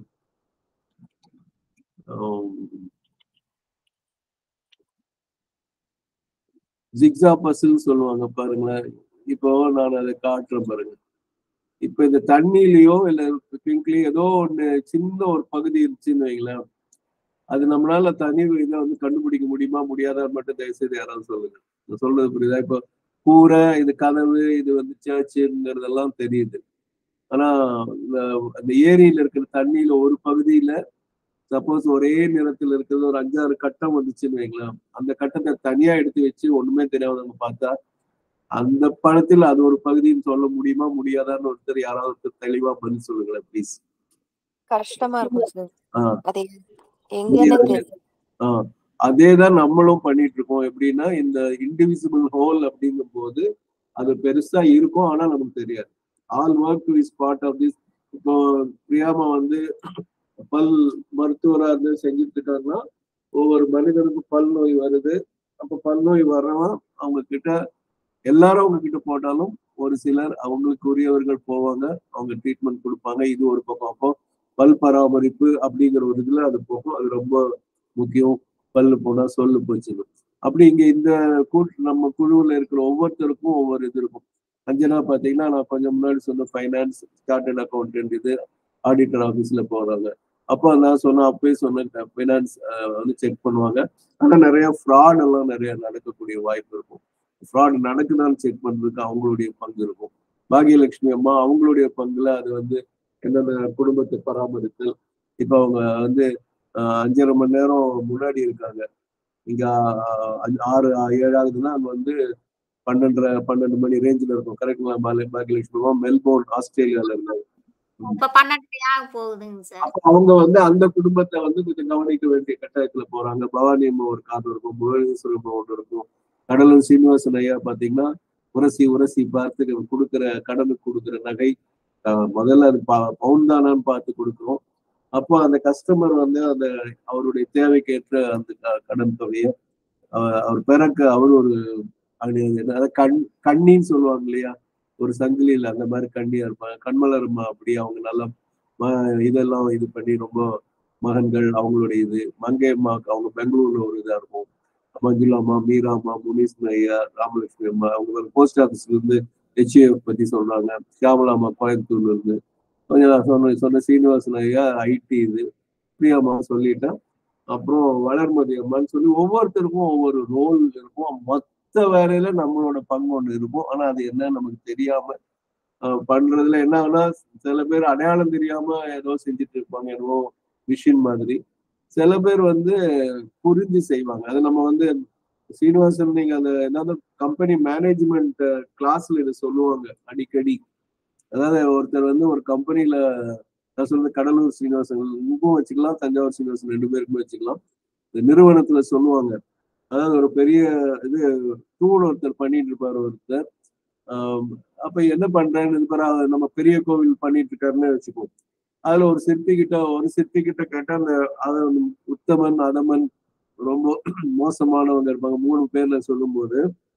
ஜிக்ஸா பசில் சொல்லுவாங்க பாருங்களேன். இப்போ நான் அதை காட்டுறேன் பாருங்க. இப்ப இந்த தண்ணியிலயோ இல்ல பிங்க்லயோ ஏதோ ஒண்ணு சின்ன ஒரு பகுதி இருந்துச்சுன்னு வைங்களேன், அது நம்மளால தனி இதை வந்து கண்டுபிடிக்க முடியுமா முடியாதான்னு மட்டும் தயவுசெய்து யாராவது சொல்லுங்க. நான் சொல்றது புரியுதா? இப்போ கூரை, இது கதவு, இது வந்து சர்ச்சுங்கிறதெல்லாம் தெரியுது. ஆனா அந்த ஏரியில இருக்கிற தண்ணியில ஒரு பகுதியில சப்போஸ் ஒரே நிறத்துல இருக்கிறது ஒரு 5-6 கட்டம் வந்துச்சுன்னு வைங்களேன், அந்த கட்டத்தை தனியா எடுத்து வச்சு ஒண்ணுமே தெரியாதவங்க பார்த்தா அந்த படத்தில் அது ஒரு பகுதின்னு சொல்ல முடியுமா முடியாதான்னு ஒருத்தர் யாராவது தெளிவா பதில் சொல்லுங்களேன் ப்ளீஸ். கஷ்டமா இருக்கும் சார். அது எங்கன்னு தெரியல. அதேதான் நம்மளும் பண்ணிட்டு இருக்கோம். எப்படின்னா, இந்த இன்டிவிசிபிள் ஹோல் அப்படிங்கும் போது அது பெருசா இருக்கும், ஆனா நமக்கு தெரியாது. All work is part of this. இப்போ பிரியாமா வந்து பல் மருத்துவரா இருந்து செஞ்சுட்டு இருக்காங்கன்னா, ஒவ்வொரு மனிதனுக்கும் பல் நோய் வருது. அப்ப பல் நோய் வர்றவன் அவங்க கிட்ட எல்லாரும் அவங்க கிட்ட போட்டாலும் ஒரு சிலர் அவங்களுக்கு உரியவர்கள் போவாங்க, அவங்க ட்ரீட்மெண்ட் கொடுப்பாங்க. இது ஒரு பக்கம். அப்போ பல் பராமரிப்பு அப்படிங்கிற ஒரு இதுல அது போகும். அது ரொம்ப முக்கியம். பல்லு போனா சொல்லு போச்சுன்னு. அப்படி இங்க இந்த நம்ம குழுவுல இருக்கிற ஒவ்வொருத்தருக்கும் ஒவ்வொரு இது இருக்கும். அஞ்சனா பாத்தீங்கன்னா, நான் கொஞ்சம் முன்னாடி சொன்ன ஃபைனான்ஸ், சார்ட்டர்ட் அக்கௌண்டன்ட், இது ஆடிட்டர் ஆஃபீஸ்ல போறாங்க. அப்போ நான் அப்பயே சொன்ன ஃபைனான்ஸ் வந்து செக் பண்ணுவாங்க. ஆனா நிறைய ஃப்ராட் எல்லாம் நிறைய நடக்கக்கூடிய வாய்ப்பு இருக்கும். ஃப்ராட் நடக்குதான்னு செக் பண்றதுக்கு அவங்களுடைய பங்கு இருக்கும். பாகியலட்சுமி அம்மா அவங்களுடைய பங்குல அது வந்து என்னென்ன குடும்பத்தை பராமரித்தல். இப்ப அவங்க வந்து 5.5 மணி நேரம் முன்னாடி இருக்காங்க. இங்க 6-7 ஆகுதுன்னா அங்க வந்து 12 மணி ரேஞ்சில் இருக்கும். கரெக்டுங்களா பாகியலட்சுமி அம்மா? மெல்போர்ன், ஆஸ்திரேலியால இருக்காங்க. அவங்க வந்து அந்த குடும்பத்தை வந்து கொஞ்சம் கவனிக்க வேண்டிய கட்டாயத்துல போறாங்க. பவானி அம்மா ஒரு காரணம் இருக்கும், புவனேஸ்வரி அம்மா ஒன்று இருக்கும். கடலூர் சீனிவாசன் ஐயா பாத்தீங்கன்னா உரசி பார்த்து கொடுக்குற கடனுக்கு கொடுக்குற நகை முதல்ல அது பவுன் தானான்னு பார்த்து கொடுக்குறோம். அப்போ அந்த கஸ்டமர் வந்து அந்த அவருடைய தேவைக்கேற்ற அந்த கடன் தொகையை அவர் பிறக்க அவர் ஒரு கண்ணின்னு சொல்லுவாங்க இல்லையா, ஒரு சங்கிலியில் அந்த மாதிரி கண்ணியா இருப்பாங்க. கண்மலர்மா அப்படி அவங்க நல்லா இதெல்லாம் இது பண்ணி ரொம்ப மகன்கள் அவங்களுடைய இது. மங்கை அம்மாவுக்கு அவங்க பெங்களூர்ல ஒரு இதா இருக்கும். மஞ்சுளா அம்மா, மீரா அம்மா, முனீஸ் ஐயா, ராமலட்சுமி அம்மா அவங்க போஸ்ட் ஆஃபீஸ்ல இருந்து ஹெச்ஏஎஃப் பத்தி சொல்றாங்க. சியாமலா அம்மா கோயம்புத்தூர்ல இருந்து. கொஞ்சம் நான் சொன்ன சீனிவாசன் ஐயா ஐடி இது. பிரியாமா சொல்லிட்டேன். அப்புறம் வளர்மதி அம்மான்னு சொல்லி ஒவ்வொருத்தருக்கும் ஒவ்வொரு ரோல் இருக்கும். மொத்த வேலையில நம்மளோட பங்கு ஒண்ணு இருக்கும். ஆனா அது என்ன நமக்கு தெரியாம பண்றதுல என்ன ஆகுனா, சில பேர் அடையாளம் தெரியாம ஏதோ செஞ்சுட்டு இருப்பாங்க, ஏதோ மிஷின் மாதிரி. சில பேர் வந்து புரிஞ்சு செய்வாங்க. அது நம்ம வந்து சீனிவாசன் நீங்க அந்த ஏதாவது கம்பெனி மேனேஜ்மெண்ட் கிளாஸ்ல இதை சொல்லுவாங்க அடிக்கடி. அதாவது ஒருத்தர் வந்து ஒரு கம்பெனில, நான் சொல்றது கடலூர் சீனிவாசன் உங்களுக்கும் வச்சுக்கலாம், தஞ்சாவூர் சீனிவாசன் 2 பேருக்குமே வச்சுக்கலாம். இந்த நிறுவனத்துல சொல்லுவாங்க. அதாவது ஒரு பெரிய இது டூர் ஒருத்தர் பண்ணிட்டு இருப்பாரு ஒருத்தர். அப்ப என்ன பண்றேன்னு நம்ம பெரிய கோவில் பண்ணிட்டு இருக்காருன்னு வச்சுக்கோம். அதுல ஒரு சிற்பி கிட்ட கேட்டா அந்த உத்தமன், அதமன், ரொம்ப மோசமானவங்க இருப்பாங்க. 3 பேர்ல சொல்லும் போது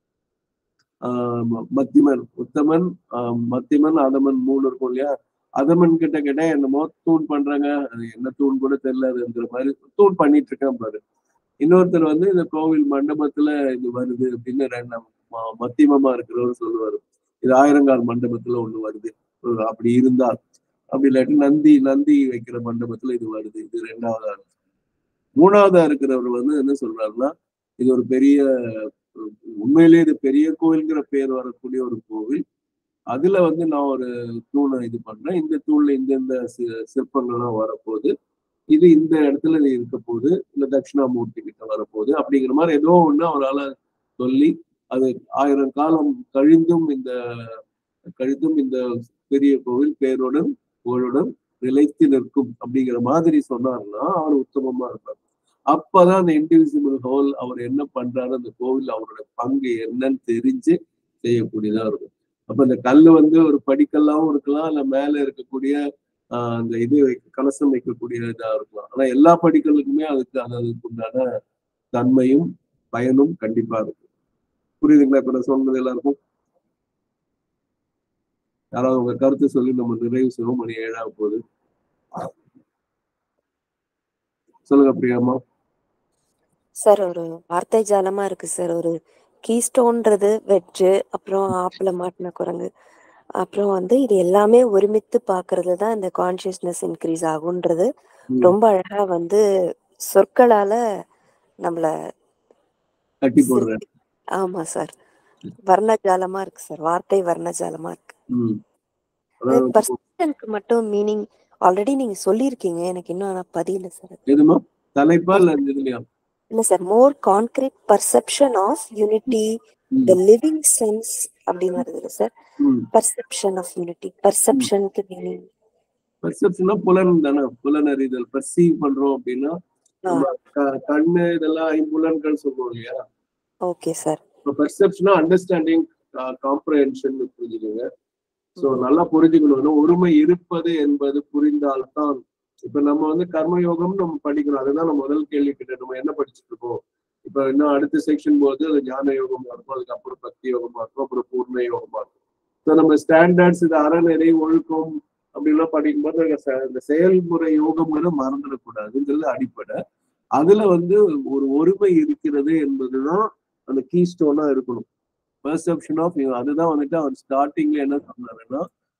மத்திமன், உத்தமன், மத்திமன், அதமன் 3 இருக்கும் இல்லையா. அதமன் கிட்ட கேட்டா என்னமோ தூண் பண்றாங்க, அது என்ன தூண் கூட தெரியலங்கிற மாதிரி தூண் பண்ணிட்டு இருக்கேன் பாரு. இன்னொருத்தர் வந்து இந்த கோவில் மண்டபத்துல இது வருது அப்படின்னு மத்தியமமா இருக்கிறவர் சொல்லுவாரு, இது ஆயிரங்கால் மண்டபத்துல ஒண்ணு வருது, அப்படி இருந்தால். அப்படி இல்லாட்டி நந்தி வைக்கிற மண்டபத்துல இது வருது, இது 2வது ஆள். மூணாவதா இருக்கிறவர் வந்து என்ன சொல்றாருன்னா, இது ஒரு பெரிய உண்மையிலேயே இது பெரிய கோவில்ங்கிற பேர் வரக்கூடிய ஒரு கோவில். அதுல வந்து நான் ஒரு தூணை இது பண்றேன். இந்த தூண்ல இந்த சிற்பங்கள்லாம் வரப்போகுது. இது இந்த இடத்துல இது இருக்க போகுது, இல்ல தட்சிணாமூர்த்தி கிட்ட வரப்போகுது அப்படிங்கிற மாதிரி ஏதோ ஒண்ணு அவரால் சொல்லி, அது 1000 காலம் கழிந்தும் இந்த பெரிய கோவில் பேருடன் புகழுடன் நிலைத்து நிற்கும் அப்படிங்கிற மாதிரி சொன்னாருன்னா அவர் உத்தமமா இருப்பார். அப்பதான் அந்த இன்டிவிசிபிள் ஹோல் அவர் என்ன பண்றாரு, அந்த கோவில் அவரோட பங்கு என்னன்னு தெரிஞ்சு செய்யக்கூடியதா இருக்கும். அப்ப இந்த கல் வந்து ஒரு படிக்கல்லாவும் இருக்கலாம், இல்ல மேல இருக்கக்கூடிய அந்த இது கலசம் வைக்கக்கூடிய இதா இருக்கலாம். ஆனா எல்லா படிக்கலுக்குமே அதுக்கு உண்டான தன்மையும் பயனும் கண்டிப்பா இருக்கு. புரியுதுங்களா இப்ப நான் சொன்னது எல்லாருக்கும்? யாராவது உங்க கருத்து சொல்லி நம்ம நிறைவு செய்வோம். மணி 7 போகுது. சொல்லுங்க பிரியாமா. சார் ஒரு வார்த்தை ஜாலமா இருக்கு சார். ஒரு கீஸ்டோன்றது வெஜ்ஜு, அப்புறம் ஆப்பிள மாட்டின குரங்கு, அப்புறம் வந்து இது எல்லாமே ஒருமித்து பாக்குறது தான் இந்த கான்சியஸ்னஸ் இன்க்ரீஸ் ஆகுன்றது ரொம்ப அழகா வந்து சொற்களால நம்மள கட்டி போடுறேன். ஆமா சார், வர்ணஜாலமா இருக்கு சார். வார்த்தை வர்ணஜாலமா இருக்கு. பர்செப்ஷனுக்கு மட்டும் மீனிங் ஆல்ரெடி நீங்க சொல்லியிருக்கீங்க, எனக்கு இன்னும் ஆனா பதியல சார். எதுமா தலைப்பா இல்ல இல்ல sir, more concrete perception of unity, the living sense அப்படின்னு வருது சார். பர்செப்ஷன் ஆஃப் யூனிட்டி, பர்செப்ஷனுக்கு மீனிங் பர்செப்ஷனா புலன் தானே, புலன் அறிதல். பர்சீவ் பண்றோம் அப்படின்னா கண்ணு இதெல்லாம் ஐம்புலன்கள் சொல்லுவோம் இல்லையா? Okay sir. பர்செப்ஷனா அண்டர்ஸ்டாண்டிங், காம்ப்ரஹென்ஷன் புரிஞ்சுக்கோங்க. சோ நல்லா புரிஞ்சுக்கணும். ஒருமை இருப்பது என்பது புரிந்தால்தான். இப்ப நம்ம வந்து கர்மயோகம் நம்ம படிக்கணும். அதுதான் நம்ம முதல் கேள்வி கிட்ட நம்ம என்ன படிச்சுட்டு இருக்கோம். இப்ப இன்னும் அடுத்த செக்ஷன் போது அது ஞான யோகமா இருக்கும், அதுக்கப்புறம் பக்தி யோகமா இருக்கும், அப்புறம் பூர்ண யோகமா இருக்கும். ஸோ நம்ம ஸ்டாண்டர்ட்ஸ் இது அறநெறி ஒழுக்கம் அப்படின்லாம் படிக்கும்போது இந்த செயல்முறை யோகம்னு மறந்துடக்கூடாதுங்கிறது அடிப்படை. அதுல வந்து ஒரு ஒருமை இருக்கிறது என்பதுதான் அந்த கீ ஸ்டோனா இருக்கணும். பெர்செப்ஷன் ஆஃப், அதுதான் வந்துட்டு அவர் ஸ்டார்டிங்ல என்ன சொன்னாருன்னா,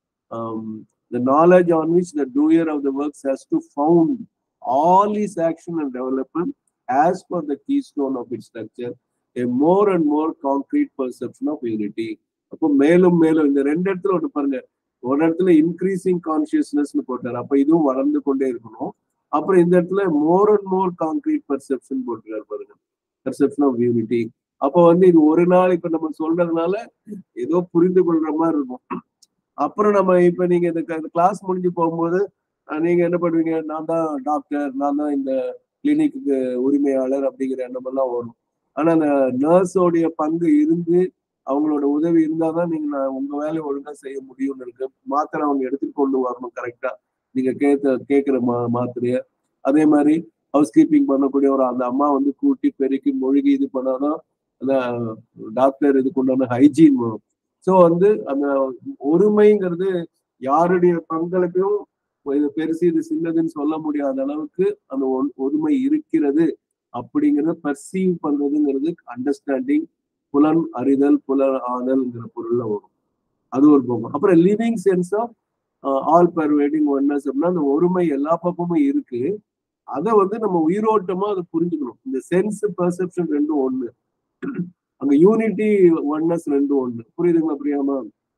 the knowledge on which the doer of the works has to found all his action and development as per the keystone of its structure, a more and more concrete perception of unity. அப்போ மேலும் மேலும் இந்த ரெண்டு இடத்துல ஒன்று பாருங்க, ஒரு இடத்துல இன்க்ரீசிங் கான்சியஸ்னஸ்னு போட்டார். அப்ப இதுவும் வளர்ந்து கொண்டே இருக்கணும். அப்புறம் இந்த இடத்துல more and more concrete perception போட்டுருக்காரு பாருங்க, பர்செப்ஷன் ஆஃப் யூனிட்டி. அப்போ வந்து இது ஒரு நாள் இப்ப நம்ம சொல்றதுனால ஏதோ புரிந்து கொள்ற மாதிரி இருக்கும். அப்புறம் நம்ம இப்ப நீங்க இந்த கிளாஸ் முடிஞ்சு போகும்போது நீங்க என்ன பண்ணுவீங்க, நான் தான் டாக்டர், நான் தான் இந்த கிளினிக்கு உரிமையாளர் அப்படிங்கிற எண்ணம் எல்லாம் வரும். ஆனா அந்த நர்ஸோடைய பங்கு இருந்து அவங்களோட உதவி இருந்தாதான் நீங்க உங்க வேலையை ஒழுங்கா செய்ய முடியும்னு இருக்கு. மாத்திரை அவங்க எடுத்துட்டு கொண்டு வரணும் கரெக்டா, நீங்க கேட்கிற மாத்திரைய. அதே மாதிரி ஹவுஸ் கீப்பிங் பண்ணக்கூடிய அந்த அம்மா வந்து கூட்டி பெருக்கி மொழிகி இது பண்ணாதான் அந்த டாக்டர் இதுக்கு உண்டான ஹைஜீன் வரும். ஸோ வந்து அந்த ஒருமைங்கிறது யாருடைய பங்களிப்பையும் இது பெருசு இது சின்னதுன்னு சொல்ல முடியாத அளவுக்கு அந்த ஒருமை இருக்கிறது அப்படிங்கிறத பர்சீவ் பண்றதுங்கிறது அண்டர்ஸ்டாண்டிங், புலன் அறிதல், புலன் ஆதல்ங்கிற பொருள்ல வரும். அது ஒரு பக்கம். அப்புறம் living sense of all pervading oneness அப்படின்னா அந்த ஒருமை எல்லா பக்கமும் இருக்கு. அதை வந்து நம்ம உயிரோட்டமா அதை புரிஞ்சுக்கணும். இந்த சென்ஸ் பெர்செப்ஷன் ரெண்டும் ஒண்ணு, அங்க யூனிட்டி ஒன்னஸ் ரெண்டும் ஒண்ணு. புரியுதுங்களா பிரியாமா?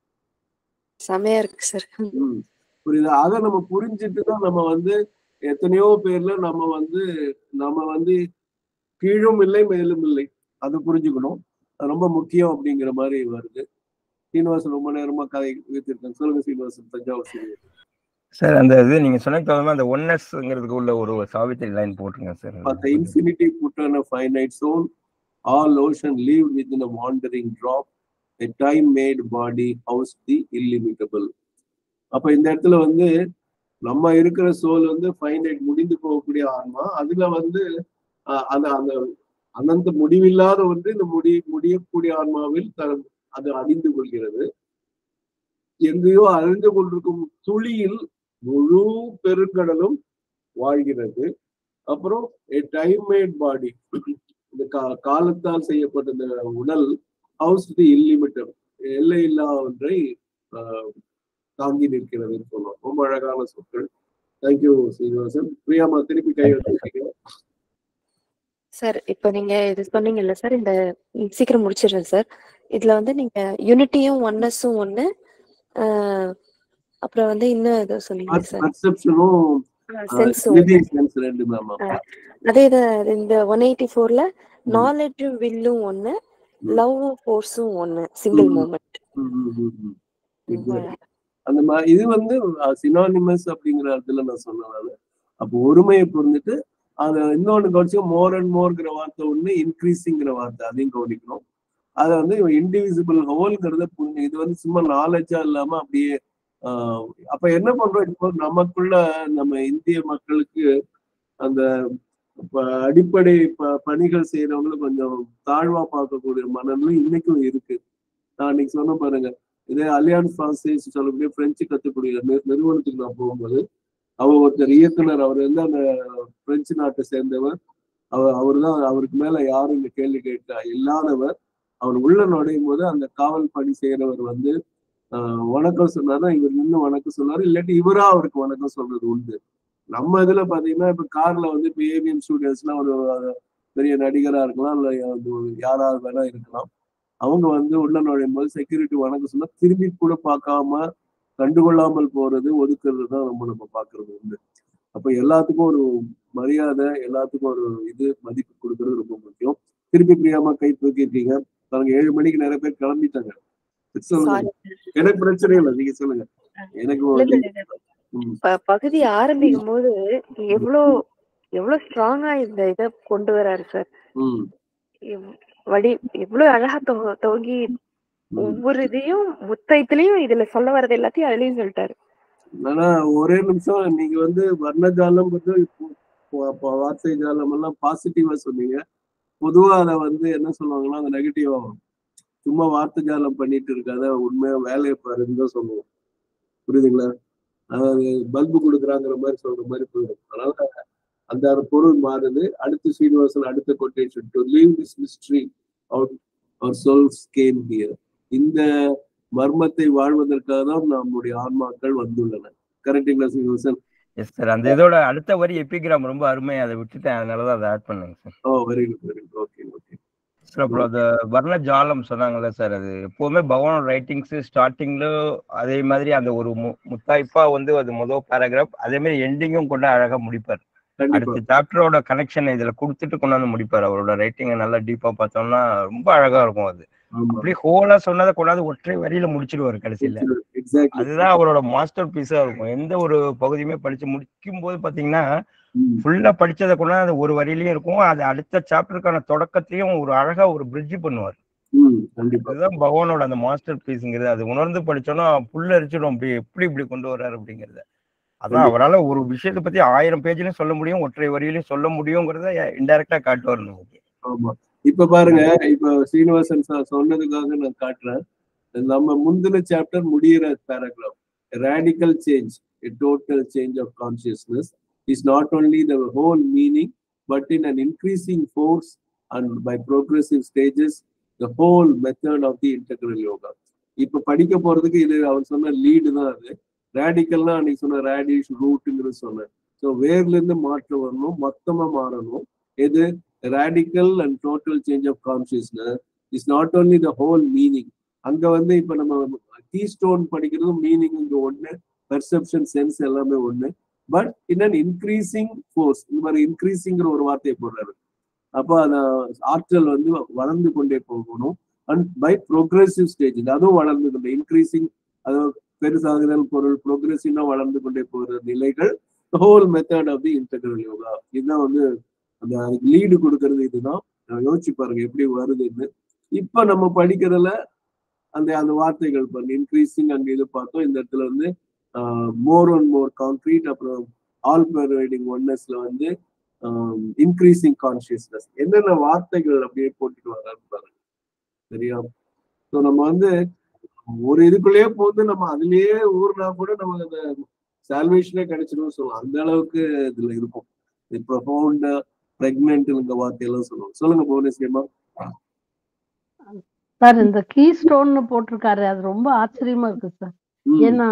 செமையா இருக்கு சார். புரியுதா? அதை நம்ம புரிஞ்சுட்டு தான் நம்ம வந்து எத்தனையோ பேர்ல நம்ம வந்து கீழும் இல்லை மேலும் இல்லை, அதை புரிஞ்சுக்கணும். அது ரொம்ப முக்கியம் அப்படிங்கிற மாதிரி வருது. சீனிவாசன் ரொம்ப நேரமா கதை வைத்திருக்கேன். சொல்லுங்க சீனிவாசன், தஞ்சாவூர் சீனிவாசன். சார் அந்த இது நீங்க சொன்ன அந்த ஒன்னஸ்ங்கிறதுக்கு உள்ள ஒரு சாவித்திரி லைன் போட்டுருங்க sir. The infinity put on a finite soul, all ocean lived within a wandering drop, a time made body housed the illimitable. அப்ப இந்த இடத்துல வந்து நம்ம இருக்கிற சோல் வந்து ஃபைனைட், முடிந்து போகக்கூடிய ஆன்மா. அதுல வந்து அந்த அனந்த முடிவில்லாத வந்து இந்த முடியக்கூடிய ஆன்மாவில் அது அழிந்து கொள்கிறது. எங்கேயோ அழிந்து கொண்டிருக்கும் துளியில் முழு பெருங்கடலும் வாழ்கிறது. அப்புறம் a time made body, இந்த காலத்தால் செய்யப்பட்ட இந்த உடல் housed the illimitable, எல்லை இல்லா ஒன்றை தாங்கி நிற்கிறதுன்னு சொல்லுவோம். ரொம்ப அழகான சொற்கள். தேங்க்யூ சீனிவாசன். பிரியாமா திருப்பி கை வச்சிருக்கீங்க. சார் இப்போ நீங்க இது சொன்னீங்கல்ல சார், இந்த சீக்கிரம் முடிச்சிடுறேன் சார். இதுல வந்து நீங்க யூனிட்டியும் ஒன்னஸும் ஒண்ணு, அப்புறம் வந்து இன்னும் ஏதோ சொன்னீங்க சார், பர்செப்ஷனும் சென்ஸும் ஒண்ணு. சென்ஸ் ரெண்டு மேம். அதே இந்த 184ல நாலேஜும் வில்லும் ஒண்ணு, லவ்வும் ஃபோர்ஸும் ஒண்ணு, சிங்கிள் மூமெண்ட். அந்த மாதிரி இது வந்து சினானிமஸ் அப்படிங்கிற இடத்துல நான் சொன்னதால அப்போ ஒருமையை புரிஞ்சுட்டு அதை இன்னொன்னு கவனிச்சு மோர் அண்ட் மோர்ங்கிற வார்த்தை ஒண்ணு, இன்க்ரீஸிங்கிற வார்த்தை அதையும் கவனிக்கணும். அதை வந்து இன்டிவிசிபிள் ஹோல்ங்கிறத புரிஞ்சு இது வந்து சும்மா நாலேஜா இல்லாம அப்படியே அப்ப என்ன பண்றோம் இப்போ நமக்குள்ள நம்ம இந்திய மக்களுக்கு அந்த அடிப்படை பணிகள் செய்யறவங்களும் கொஞ்சம் தாழ்வா பார்க்கக்கூடிய மனநிலை இன்னைக்கும் இருக்கு. நான் இன்னைக்கு சொன்ன பாருங்க, இதே அலியான்ஸ் பிரான்சைஸ் சொல்லக்கூடிய பிரெஞ்சு கத்துக்கூடிய நிறுவனத்துக்கு நான் போகும்போது அவர் ஒருத்தர் இயக்குனர், அவர் வந்து அந்த பிரெஞ்சு நாட்டை சேர்ந்தவர். அவர் தான், அவருக்கு மேல யாரும் இந்த கேள்வி கேட்க இல்லாதவர். அவர் உள்ள நுழையும் போது அந்த காவல் பணி செய்யறவர் வந்து வணக்கம் சொன்னாரு, இவர் நின்று வணக்கம் சொன்னாரு, இல்லாட்டி இவரா அவருக்கு வணக்கம் சொல்றது உண்டு. நம்ம இதுல பாத்தீங்கன்னா இப்ப கார்ல வந்து இப்ப ஏவிஎம் ஸ்டூடியோஸ்லாம் ஒரு பெரிய நடிகரா இருக்கலாம், இல்ல யாராவது வேணா இருக்கலாம். அவங்க வந்து உள்ள நுழையும் போது செக்யூரிட்டி வணக்கம் சொன்னா திரும்பி கூட பார்க்காம கண்டுகொள்ளாமல் போறது, ஒதுக்குறது தான் நம்ம பாக்குறது உண்டு. அப்ப எல்லாத்துக்கும் ஒரு மரியாதை, எல்லாத்துக்கும் ஒரு இது மதிப்பு கொடுக்கறது ரொம்ப முக்கியம். திருப்பி பிரியாம கை தூக்கிட்டீங்க, பாருங்க 7 மணிக்கு நிறைய பேர் கிளம்பிட்டாங்க. சொல்லுங்க, எனக்கு பிரச்சனை இல்லை, நீங்க சொல்லுங்க. எனக்கு பகுதி ஆரம்பிக்கும் போது எவ்வளவு ஸ்ட்ராங்கா இந்த இதை கொண்டு வராரு சார். எவ்வளவு அழகா தொகி ஒவ்வொரு இதையும் முத்தயத்திலையும் இதுல சொல்ல வர்றது எல்லாத்தையும் அதுலயும் சொல்லிட்டாரு. ஆனா ஒரே நிமிஷம், நீங்க வந்து வர்ணஜாலம் வார்த்தை ஜாலம் எல்லாம் பாசிட்டிவா சொன்னீங்க. பொதுவா அதை வந்து என்ன சொல்லுவாங்கன்னா அந்த நெகட்டிவா வரும். சும்மா வார்த்தை ஜாலம் பண்ணிட்டு இருக்காத, உண்மையா வேலையை பாருன்னு தான் சொல்லுவோம். புரியுதுங்களா? அதாவது பல்பு கொடுக்குறாங்கிற மாதிரி சொல்ற மாதிரி போயிடும். அதனால அந்த பொருள் மாறுது. அடுத்து ஸ்ரீனிவாசன் அடுத்த quotation, to leave this mystery out our souls came here. இந்த மர்மத்தை வாழ்வதற்காக தான் நம்முடைய ஆன்மாக்கள் வந்துள்ளன. கரெக்டுங்களா ஸ்ரீனிவாசன்? Yes sir. அந்த இதோட அடுத்த வரி எபிகிராம் ரொம்ப அருமையா, அதை விட்டுட்டேன், அதனாலதான் அதை ஆட் பண்ணுங்க sir. Oh very good, very good. Okay okay. அப்புறம் அந்த வர்ண ஜாலம் சொன்னாங்கல்ல சார், அது எப்பவுமே பகவான் ரைட்டிங்ஸ் ஸ்டார்டிங்ல அதே மாதிரி அந்த ஒரு முத்தாய்ப்பா வந்து அது முதல் பேராகிராஃப், அதே மாதிரி எண்டிங்கும் கொண்டு அழகா முடிப்பார். அடுத்த சாப்டரோட கனெக்ஷன் இதுல கொடுத்துட்டு கொண்டாந்து முடிப்பார். அவரோட ரைட்டிங்கை நல்லா டீப்பா பார்த்தோம்னா ரொம்ப அழகா இருக்கும். அது அப்படியே ஹோலா சொன்னதை கொண்டாந்து ஒற்றை வரியில முடிச்சிடுவாரு கடைசியில. அதுதான் அவரோட மாஸ்டர் பீஸா இருக்கும். எந்த ஒரு பகுதியுமே படிச்சு முடிக்கும் போது பாத்தீங்கன்னா ஃபுல்லா படிச்சதை கொண்டாந்து ஒரு வரியிலயும் இருக்கும். அது அடுத்த சாப்டருக்கான தொடக்கத்தையும் ஒரு அழகா ஒரு பிரிட்ஜ் பண்ணுவார். அதுதான் பகவானோட அந்த மாஸ்டர் பீஸ்ங்கிறது. அது உணர்ந்து படிச்சோம்னா புல்ல அரிச்சிடும், அப்படி எப்படி இப்படி கொண்டு வர்றாரு அப்படிங்கறத. அதான் அவரால் ஒரு விஷயத்தை பத்தி 1000 பேஜ்லயும் சொல்ல முடியும், ஒற்றை வரியிலையும் சொல்ல முடியுங்கிறத இன்டைரக்டா காட்டுவார் நமக்கு. ஆமா. இப்ப பாருங்க, இப்ப ஸ்ரீனிவாசன் சார் சொன்னதுக்காக நான் காட்டுறேன். நம்ம முந்தின சாப்டர் முடிகிற paragraph, radical change, a total change of consciousness is not only the whole meaning but in an increasing force and by progressive stages the whole method of the integral yoga. இப்ப படிக்க போறதுக்கு இது அவர் சொன்ன lead தான். அது ரேடிக்கல்னா அன்னைக்கு சொன்ன radish ரூட்டுங்கிறது சொன்னேன். ஸோ வேர்ல இருந்து மாற்றம் வரணும், மொத்தமா மாறணும். எது radical and total change of consciousness is not only the whole meaning. அங்க வந்து இப்ப நம்ம கீஸ்டோன் படிக்கிறதும் மீனிங் இங்க ஒண்ணு, பெர்செப்ஷன் சென்ஸ் எல்லாமே ஒண்ணு, but in an increasing force. இந்த மாதிரி இன்க்ரீசிங்கிற ஒரு வார்த்தையை போடுறாரு. அப்போ அந்த ஆற்றல் வந்து வளர்ந்து கொண்டே போகணும். அண்ட் பை ப்ரோக்ரெசிவ் ஸ்டேஜ், அதுவும் வளர்ந்து கொண்டே, இன்க்ரீசிங், அதாவது பெருசாகுதல் பொருள், ப்ரோக்ரெசிவா வளர்ந்து கொண்டே போகிற நிலைகள், whole method of the integral yoga. இதுதான் வந்து அந்த லீடு கொடுக்கறது. இதுதான் யோசிச்சு பாருங்க எப்படி வருதுன்னு. இப்ப நம்ம படிக்கிறதுல அந்த வார்த்தைகள் பாருங்க, இன்க்ரீசிங் அங்க இது பார்த்தோம். இந்த இடத்துல வந்து மோர் அண்ட் மோர் கான்கிரீட், அப்புறம் ஆல் பெர்வைடிங் ஒன்னஸ்ல வந்து இன்க்ரீசிங் கான்சியஸ்னஸ், என்னென்ன வார்த்தைகள் அப்படியே போட்டுட்டு வர்றான்னு பாருங்க. சரியா? ஸோ நம்ம வந்து ஒரு இதுக்குள்ளேயே போது நம்ம அதுலயே ஊர்னா கூட நமக்கு அந்த சால்வேஷனே கிடைச்சிடும் சொல்லலாம். அந்த அளவுக்கு இதுல இருக்கும். ப்ரொஃபவுண்ட் பிரெக்னன்ட் இந்த வார்த்தையெல்லாம் சொல்லுவோம். சொல்லுங்க புவனேஸ்வரிமா. சார் இந்த கீ ஸ்டோன்னு போட்டிருக்காரு, அது ரொம்ப ஆச்சரியமா இருக்கு சார். ஏன்னா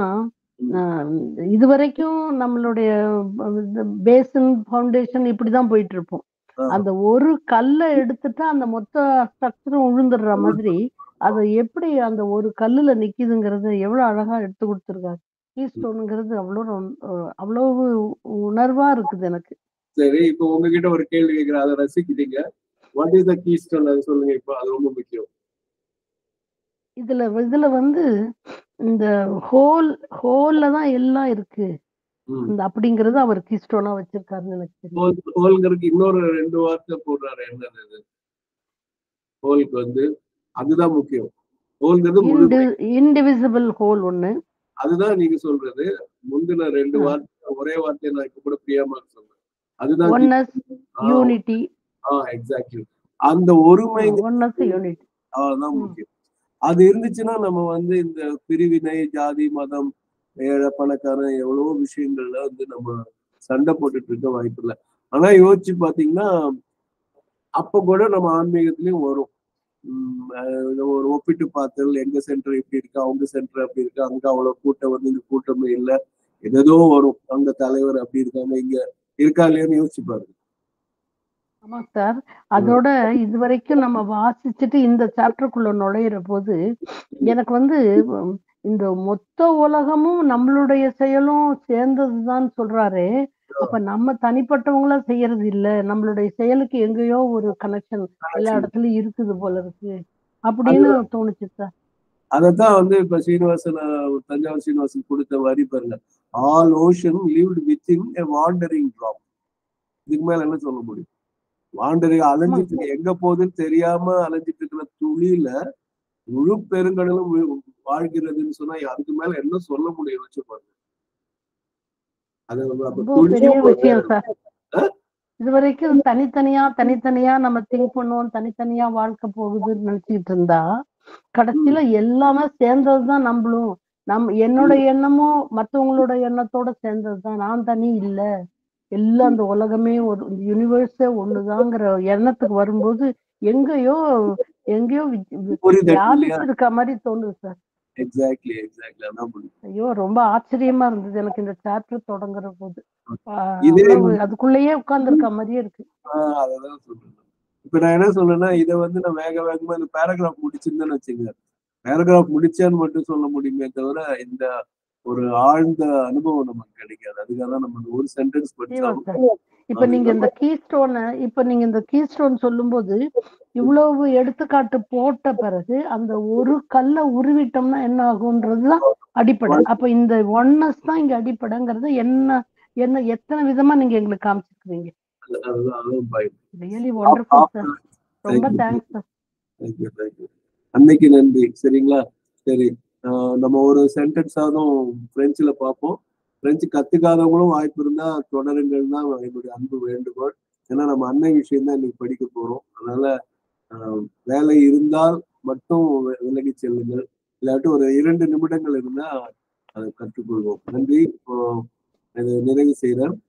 இதுவரைக்கும் நம்மளுடைய பேசன் ஃபவுண்டேஷன் இப்படிதான் போயிட்டு இருப்போம். அந்த ஒரு கல்லை எடுத்துட்டா அந்த மொத்த ஸ்ட்ரக்சரும் உழுந்துடுற மாதிரி அது எப்படி அந்த ஒரு கல்லுல நிக்குதுங்கிறது எவ்வளவு அழகா எடுத்து கொடுத்துருக்காரு. கீஸ்டோனுங்கிறது அவ்வளவு உணர்வா இருக்குது எனக்கு. சரி, இப்போ உங்ககிட்ட ஒரு கேள்வி கேட்கிறேன், அதை ரசிக்கிட்டீங்க. வாட் இஸ் த கீஸ்டோன், அது சொல்லுங்க. இப்போ அது ரொம்ப முக்கியம். இதுல வந்து இந்த ஹோல்ல தான் எல்லாம் இருக்கு அப்படிங்கறது அவர் கீஸ்டோனா வச்சிருக்காருன்னு எனக்கு தெரியும். ஹோல்ங்கிறதுக்கு இன்னொரு 2 வார்த்தை போடுறாரு. என்னது ஹோலுக்கு வந்து அதுதான் முக்கியம். ஹோல்ங்கிறது இன்டிவிசிபிள் ஹோல் ஒண்ணு. அதுதான் நீங்க சொல்றது. முந்தின 2 வார்த்தை ஒரே வார்த்தை நான் இப்ப கூட பிரியமா சொல்றேன். அதுதான் ஒன்னஸ், யூனிட்டி. எக்ஸாக்ட்லி. அந்த ஒருமை, ஒன்னஸ், யூனிட்டி அதுதான் முக்கியம். அது இருந்துச்சுன்னா நம்ம வந்து இந்த பிரிவினை, ஜாதி, மதம், ஏழை பணக்காரன் எவ்வளவோ விஷயங்கள்ல வந்து நம்ம சண்டை போட்டுட்டு இருக்க வாய்ப்பு இல்லை. ஆனா யோசிச்சு பாத்தீங்கன்னா அப்ப கூட நம்ம ஆன்மீகத்திலயும் வரும். ஒரு ஒப்பிட்டு பார்த்தல், எங்க சென்டர் எப்படி இருக்கு, அவங்க சென்டர் அப்படி இருக்கு, அங்க அவ்வளவு கூட்டம் வந்து இந்த கூட்டமே இல்லை, ஏதோ வரும், அங்க தலைவர் அப்படி இருக்காங்க, இங்க இருக்கா இல்லையான்னு யோசிச்சு பாருங்க. ஆமா சார். அதோட இது வரைக்கும் நம்ம வாசிச்சுட்டு இந்த சாப்டருக்குள்ள நுழையிற போது எனக்கு வந்து இந்த மொத்த உலகமும் நம்மளுடைய செயலும் சேர்ந்ததுதான் சொல்றாரு. அப்ப நம்ம தனிப்பட்டவங்களா செய்யறது இல்ல, நம்மளுடைய செயலுக்கு எங்கேயோ ஒரு கனெக்ஷன் எல்லா இடத்துலயும் இருக்குது போல இருக்கு அப்படின்னு தோணுச்சு சார். அதத்தான் வந்து இப்ப சீனிவாசன், தஞ்சாவூர் சீனிவாசன் கொடுத்த வரி பாருங்க, all ocean lived within a wandering drop. இதுக்கு மேல என்ன சொல்ல முடியும்? வாண்டரிங் அலைஞ்சிட்டு எங்க போகுதுன்னு தெரியாம அலைஞ்சிட்டு இருக்கிற துளியில முழு பெருங்கடலும் வாழ்கிறதுன்னு சொன்னா அதுக்கு மேல என்ன சொல்ல முடியும்? வச்சு பாருங்க. இது வரைக்கும் தனித்தனியா நம்ம திங்க் பண்ணுவோம், தனித்தனியா வாழ்க்கை போகுதுன்னு நினைச்சிட்டு இருந்தா கடைசியில எல்லாமே சேர்ந்ததுதான். நம்மளும் என்னோட எண்ணமும் மத்தவங்களோட எண்ணத்தோட சேர்ந்ததுதான். நான் தனி இல்ல, எல்லாம் அந்த உலகமே ஒரு யூனிவர்ஸே ஒண்ணுதாங்கிற எண்ணத்துக்கு வரும்போது எங்கேயோ இருக்க மாதிரி தோணுது சார். எக்ஸாக்ட்லி. ஐயோ, ரொம்ப ஆச்சரியமா இருந்தது எனக்கு இந்த சாப்டர் தொடங்குற போது. அதுக்குள்ளேயே உட்கார்ந்து இருக்க மாதிரியே இருக்கு. அதான் சொல்றேன். இப்ப நான் என்ன சொல்றேன்னா, இதை வந்து நான் வேகமா இந்த பேராகிராஃப் முடிச்சிருந்தேன்னு வச்சுங்க, பேராகிராஃப் முடிச்சேன்னு மட்டும் சொல்ல முடியுமே தவிர இந்த ஒரு ஆழ்ந்த அனுபவம் நமக்கு கிடைக்காது. அதுக்காக தான் நம்ம ஒரு சென்டென்ஸ் படிச்சாலும். இப்ப நீங்க இந்த கீஸ்டோன் சொல்லும் போது இவ்வளவு எடுத்துக்காட்டு போட்ட பிறகு அந்த ஒரு கல்லை உருவிட்டோம்னா என்ன ஆகும்ன்றதுதான் அடிப்படை. அப்ப இந்த ஒன்னஸ் தான் இங்க அடிப்படைங்கிறது என்ன எத்தனை விதமா நீங்க எங்களுக்கு காமிச்சிருக்கீங்க. Really wonderful sir. ரொம்ப தேங்க்ஸ் சார். அன்னைக்கு நன்றி. சரிங்களா? சரி, நம்ம ஒரு சென்டென்ஸாதும் பிரெஞ்சுல பார்ப்போம். பிரெஞ்சு கத்துக்காதவங்களும் வாய்ப்பு இருந்தா தொடருங்கள் தான் என்னுடைய அன்பு வேண்டுகோள். ஏன்னா நம்ம அன்னை விஷயம் தான் இன்னைக்கு படிக்க போறோம். அதனால வேலை இருந்தால் மட்டும் விலகி செல்லுங்கள், இல்லாட்டி ஒரு 2 நிமிடங்கள் இருந்தா அதை கற்றுக்கொள்வோம். நன்றி. இப்போ இதை நிறைவு செய்கிறேன்.